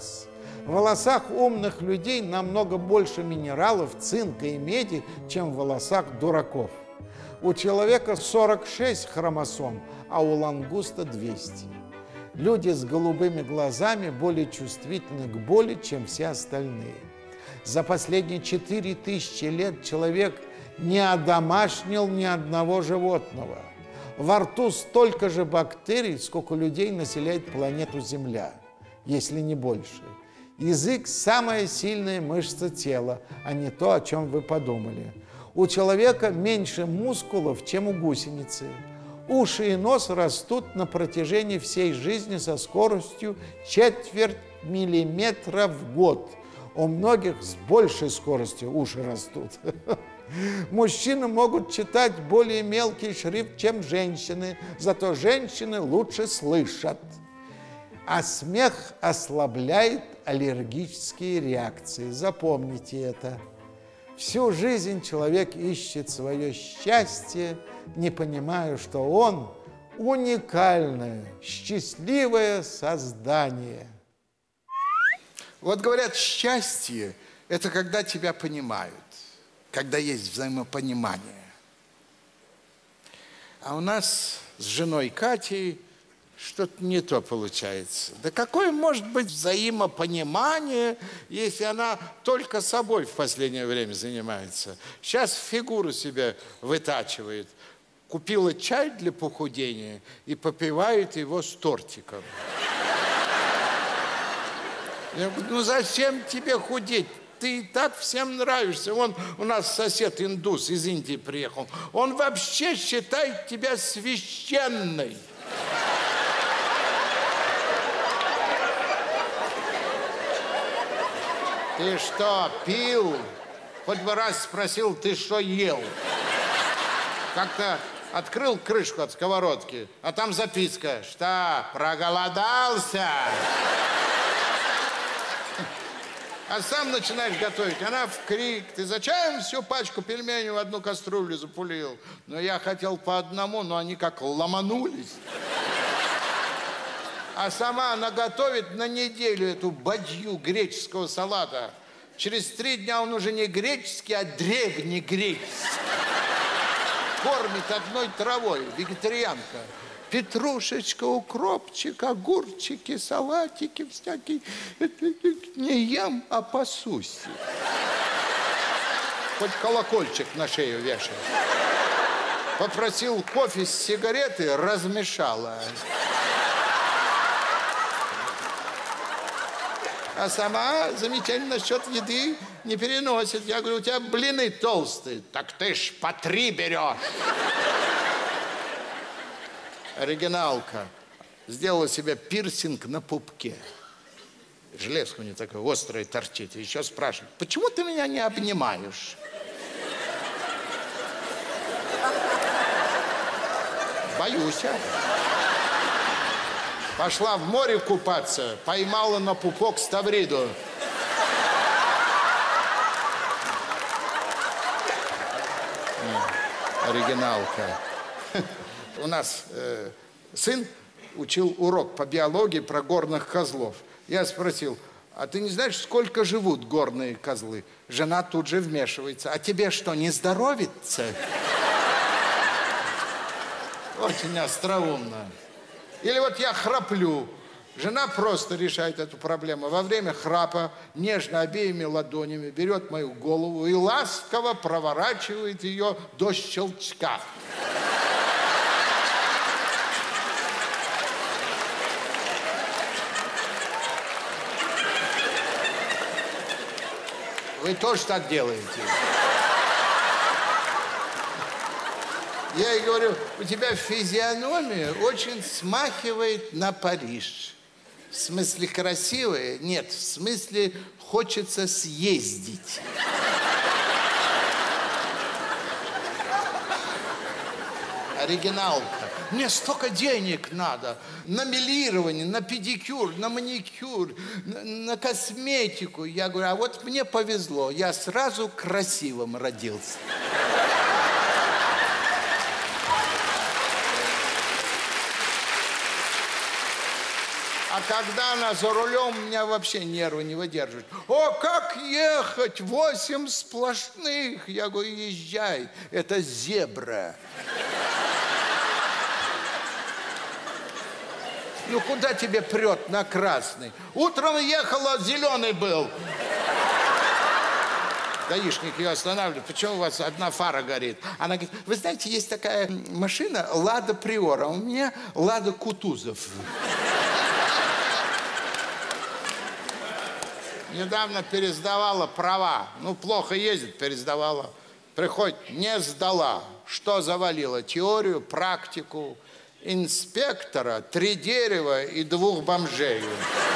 В волосах умных людей намного больше минералов, цинка и меди, чем в волосах дураков. У человека сорок шесть хромосом, а у лангуста двести. Люди с голубыми глазами более чувствительны к боли, чем все остальные. За последние четыре тысячи лет человек не одомашнил ни одного животного. Во рту столько же бактерий, сколько людей населяет планету Земля, если не больше. Язык – самая сильная мышца тела, а не то, о чем вы подумали. У человека меньше мускулов, чем у гусеницы. Уши и нос растут на протяжении всей жизни со скоростью четверть миллиметра в год. У многих с большей скоростью уши растут. Мужчины могут читать более мелкий шрифт, чем женщины, зато женщины лучше слышат. А смех ослабляет аллергические реакции. Запомните это. Всю жизнь человек ищет свое счастье, не понимая, что он уникальное, счастливое создание. Вот говорят, счастье – это когда тебя понимают, когда есть взаимопонимание. А у нас с женой Катей что-то не то получается. Да какое может быть взаимопонимание, если она только собой в последнее время занимается? Сейчас фигуру себе вытачивает. Купила чай для похудения и попивает его с тортиком. Я говорю, ну зачем тебе худеть? Ты и так всем нравишься. Вон у нас сосед индус из Индии приехал. Он вообще считает тебя священной. Ты что, пил? Хоть бы раз спросил, ты что ел? Как-то открыл крышку от сковородки, а там записка. Что, проголодался? А сам начинаешь готовить, она в крик. Ты зачем всю пачку пельменей в одну кастрюлю запулил? Но я хотел по одному, но они как ломанулись. А сама она готовит на неделю эту бадью греческого салата. Через три дня он уже не греческий, а древнегреческий. Кормит одной травой, вегетарианка. Петрушечка, укропчик, огурчики, салатики всякие. Не ем, а пасусь. Хоть колокольчик на шею вешай. Попросил кофе с сигареты, размешала. А сама замечательно насчет еды не переносит. Я говорю, у тебя блины толстые. Так ты ж по три берешь. Оригиналка. Сделала себе пирсинг на пупке. Железка у нее такая острая торчит. И еще спрашивает, почему ты меня не обнимаешь? Боюсь, а? Пошла в море купаться, поймала на пупок ставриду. Оригиналка. У нас э, сын учил урок по биологии про горных козлов. Я спросил, а ты не знаешь, сколько живут горные козлы? Жена тут же вмешивается. А тебе что, не здоровится? Очень остроумно. Или вот я храплю. Жена просто решает эту проблему. Во время храпа нежно обеими ладонями берет мою голову и ласково проворачивает ее до щелчка. Вы тоже так делаете? Я ей говорю, у тебя физиономия очень смахивает на Париж. В смысле красивая? Нет, в смысле хочется съездить. Оригиналка. Мне столько денег надо. На милирование, на педикюр, на маникюр, на, на косметику. Я говорю, а вот мне повезло. Я сразу красивым родился. А когда она за рулем, у меня вообще нервы не выдерживают. О, как ехать? Восемь сплошных. Я говорю, езжай. Это зебра. Ну, куда тебе прет на красный? Утром ехала, зеленый был. Гаишник ее останавливает. Почему у вас одна фара горит? Она говорит, вы знаете, есть такая машина Лада Приора. У меня Лада Кутузов. Недавно пересдавала права. Ну, плохо ездит, пересдавала. Приходит, не сдала. Что завалила? Теорию, практику, инспектора, три дерева и двух бомжей.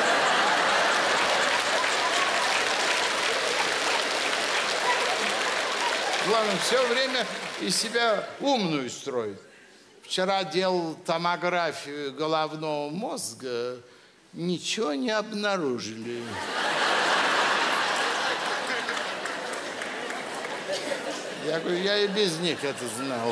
Главное, все время из себя умную строит. Вчера делал томографию головного мозга, ничего не обнаружили. Я говорю, я и без них это знал.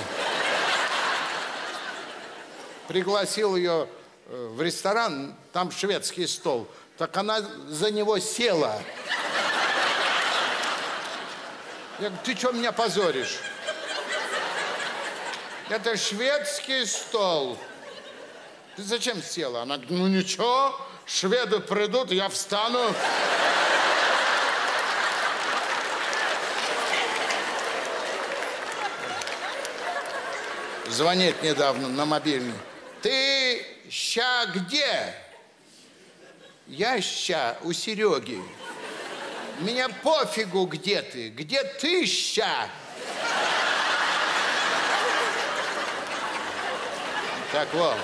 Пригласил ее в ресторан, там шведский стол. Так она за него села. Я говорю, ты что меня позоришь? Это шведский стол. Ты зачем села? Она говорит, ну ничего, шведы придут, я встану. Звонит недавно на мобильный. Ты ща где? Я ща у Сереги. Меня пофигу, где ты. Где ты ща? Так вот.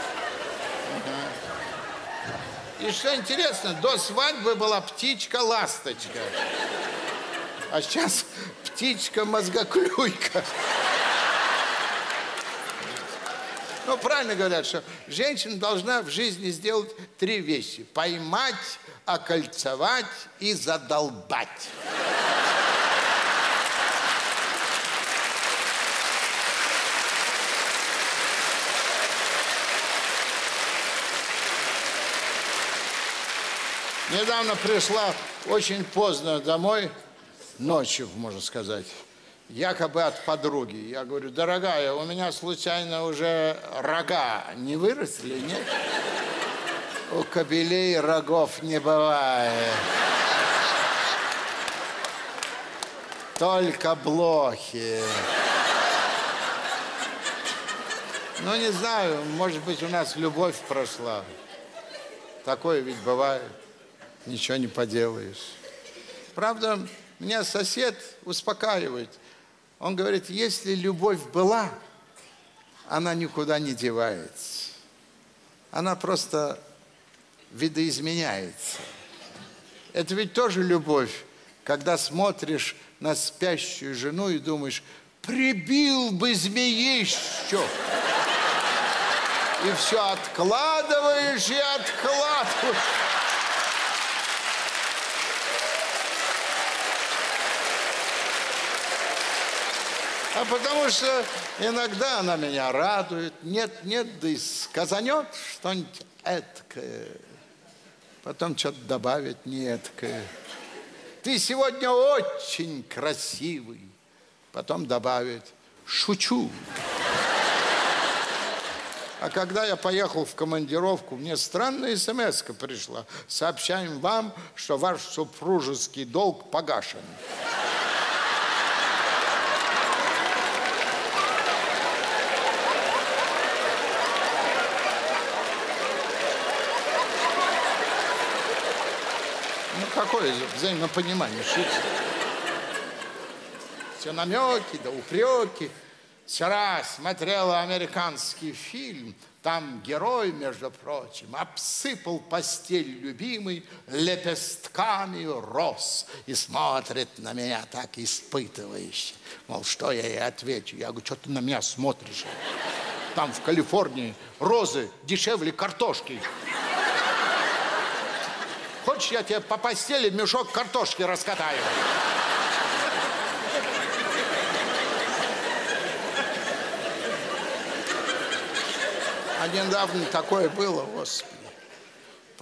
Угу. И что интересно, до свадьбы была птичка-ласточка. А сейчас птичка-мозгоклюйка. Ну, правильно говорят, что женщина должна в жизни сделать три вещи. Поймать, окольцевать и задолбать. Недавно пришла очень поздно домой, ночью, можно сказать, якобы от подруги. Я говорю, дорогая, у меня случайно уже рога не выросли, нет? У кобелей рогов не бывает. Только блохи. Ну, не знаю, может быть, у нас любовь прошла. Такое ведь бывает. Ничего не поделаешь. Правда, меня сосед успокаивает. Он говорит, если любовь была, она никуда не девается. Она просто видоизменяется. Это ведь тоже любовь, когда смотришь на спящую жену и думаешь, прибил бы змеищу. И все откладываешь и откладываешь. А потому что иногда она меня радует. Нет-нет, да и сказанет что-нибудь эткое. Потом что-то добавит не эткое. Ты сегодня очень красивый. Потом добавит, шучу. А когда я поехал в командировку, мне странная смс-ка пришла. Сообщаем вам, что ваш супружеский долг погашен. Какое взаимопонимание, шутки. Все намеки да упреки. Вчера смотрела американский фильм. Там герой, между прочим, обсыпал постель любимой лепестками роз и смотрит на меня так испытывающе. Мол, что я ей отвечу? Я говорю, что ты на меня смотришь? Там в Калифорнии розы дешевле картошки. Хочешь, я тебе по постели мешок картошки раскатаю? А недавно такое было, Господи.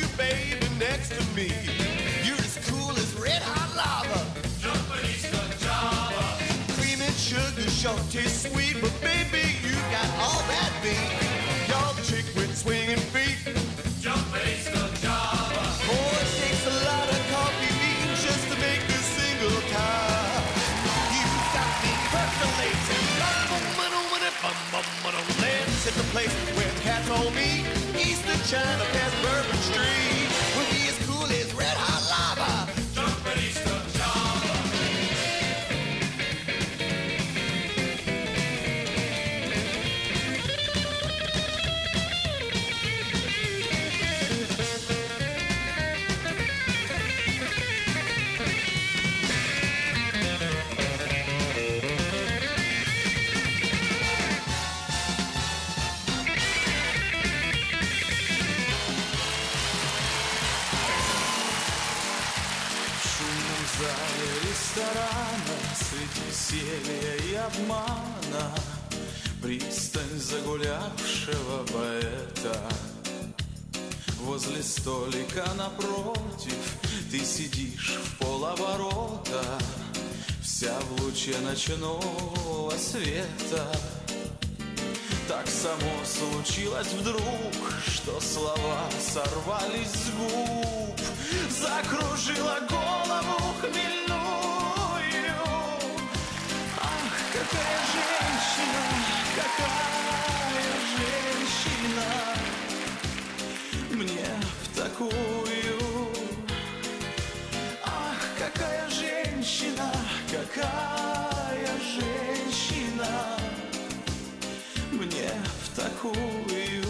you, baby, next to me. You're as cool as red hot lava. Jumperista Java. Cream and sugar sure taste sweet, but baby, you got all that beat. You're the chick with swinging feet. Jumperista Java. Oh, it takes a lot of coffee beans just to make a single cup. You got me percolating. Let's hit the place where the cat told me Eastern China past Bourbon Street will be as cool as red hot lava. Jumperista Java. Ресторана среди веселья и обмана, пристань загулявшего поэта. Возле столика напротив ты сидишь в полоборота, вся в луче ночного света. Так само случилось вдруг, что слова сорвались с губ, закружила голову хмельную. Ах, какая женщина, какая женщина, мне в такую. Ах, какая женщина, какая женщина, мне в такую.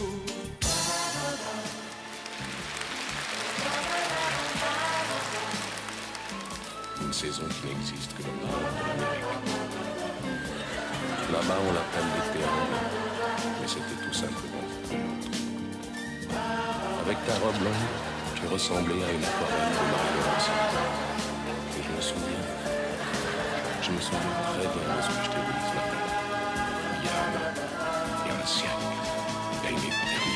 Une saison qui n'existe que dans le nord de l'Amérique. Là-bas, on l'appelle l'été anglais, mais c'était tout simplement autre. Avec ta robe longue, tu ressemblais à une aquarelle de Mario Rossi. Et je me souviens, je me souviens très bien de ce que je t'ai dit ce matin. Il y a, il y a un siècle, il y a une éternité.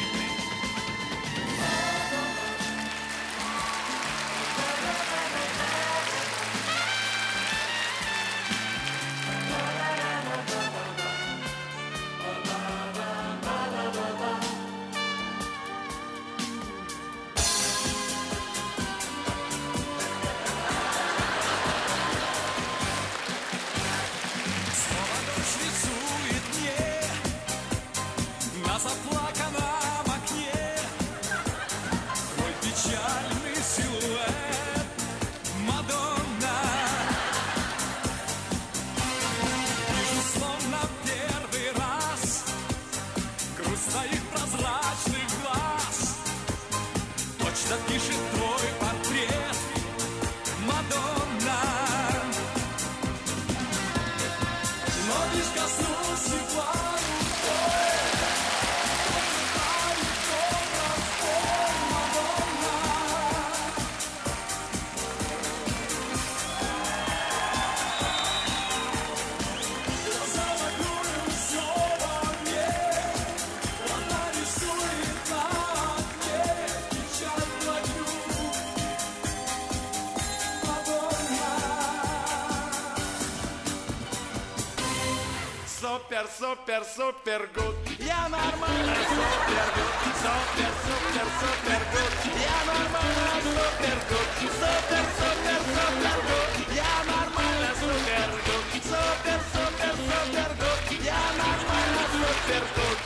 Супер, супер, супер гуд. Я нормально, супер гуд. Супер, супер, супер гуд. Я нормально, супер гуд. Супер, супер, супер гуд. Я нормально, супер гуд. Супер, супер, супер гуд. Я нормально, супер гуд.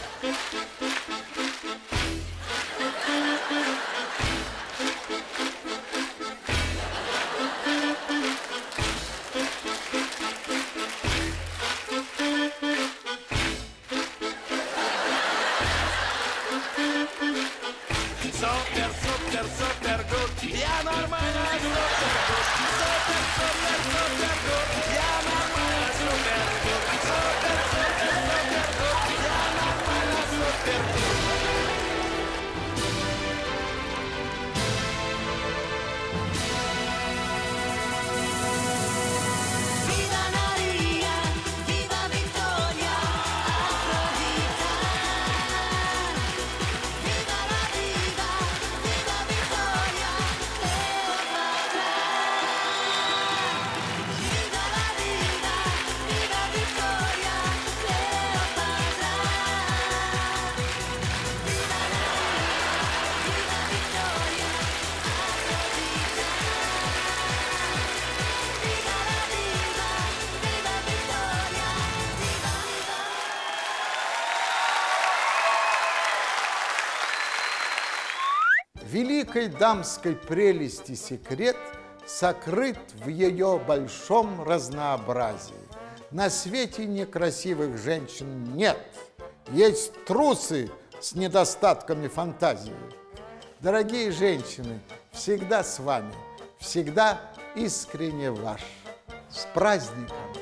Супер, супер, супер гуд. Я нормально, супер гуд. Супер, супер, супер гуд. Я нормально, супер гуд. Супер, супер, супер гуд. Я нормально, супер гуд. Viva Maria, viva Victoria, Afrodita. Viva la vida, viva Victoria. Великой дамской прелести секрет сокрыт в ее большом разнообразии. На свете некрасивых женщин нет. Есть трусы с недостатками фантазии. Дорогие женщины, всегда с вами, всегда искренне ваш. С праздником!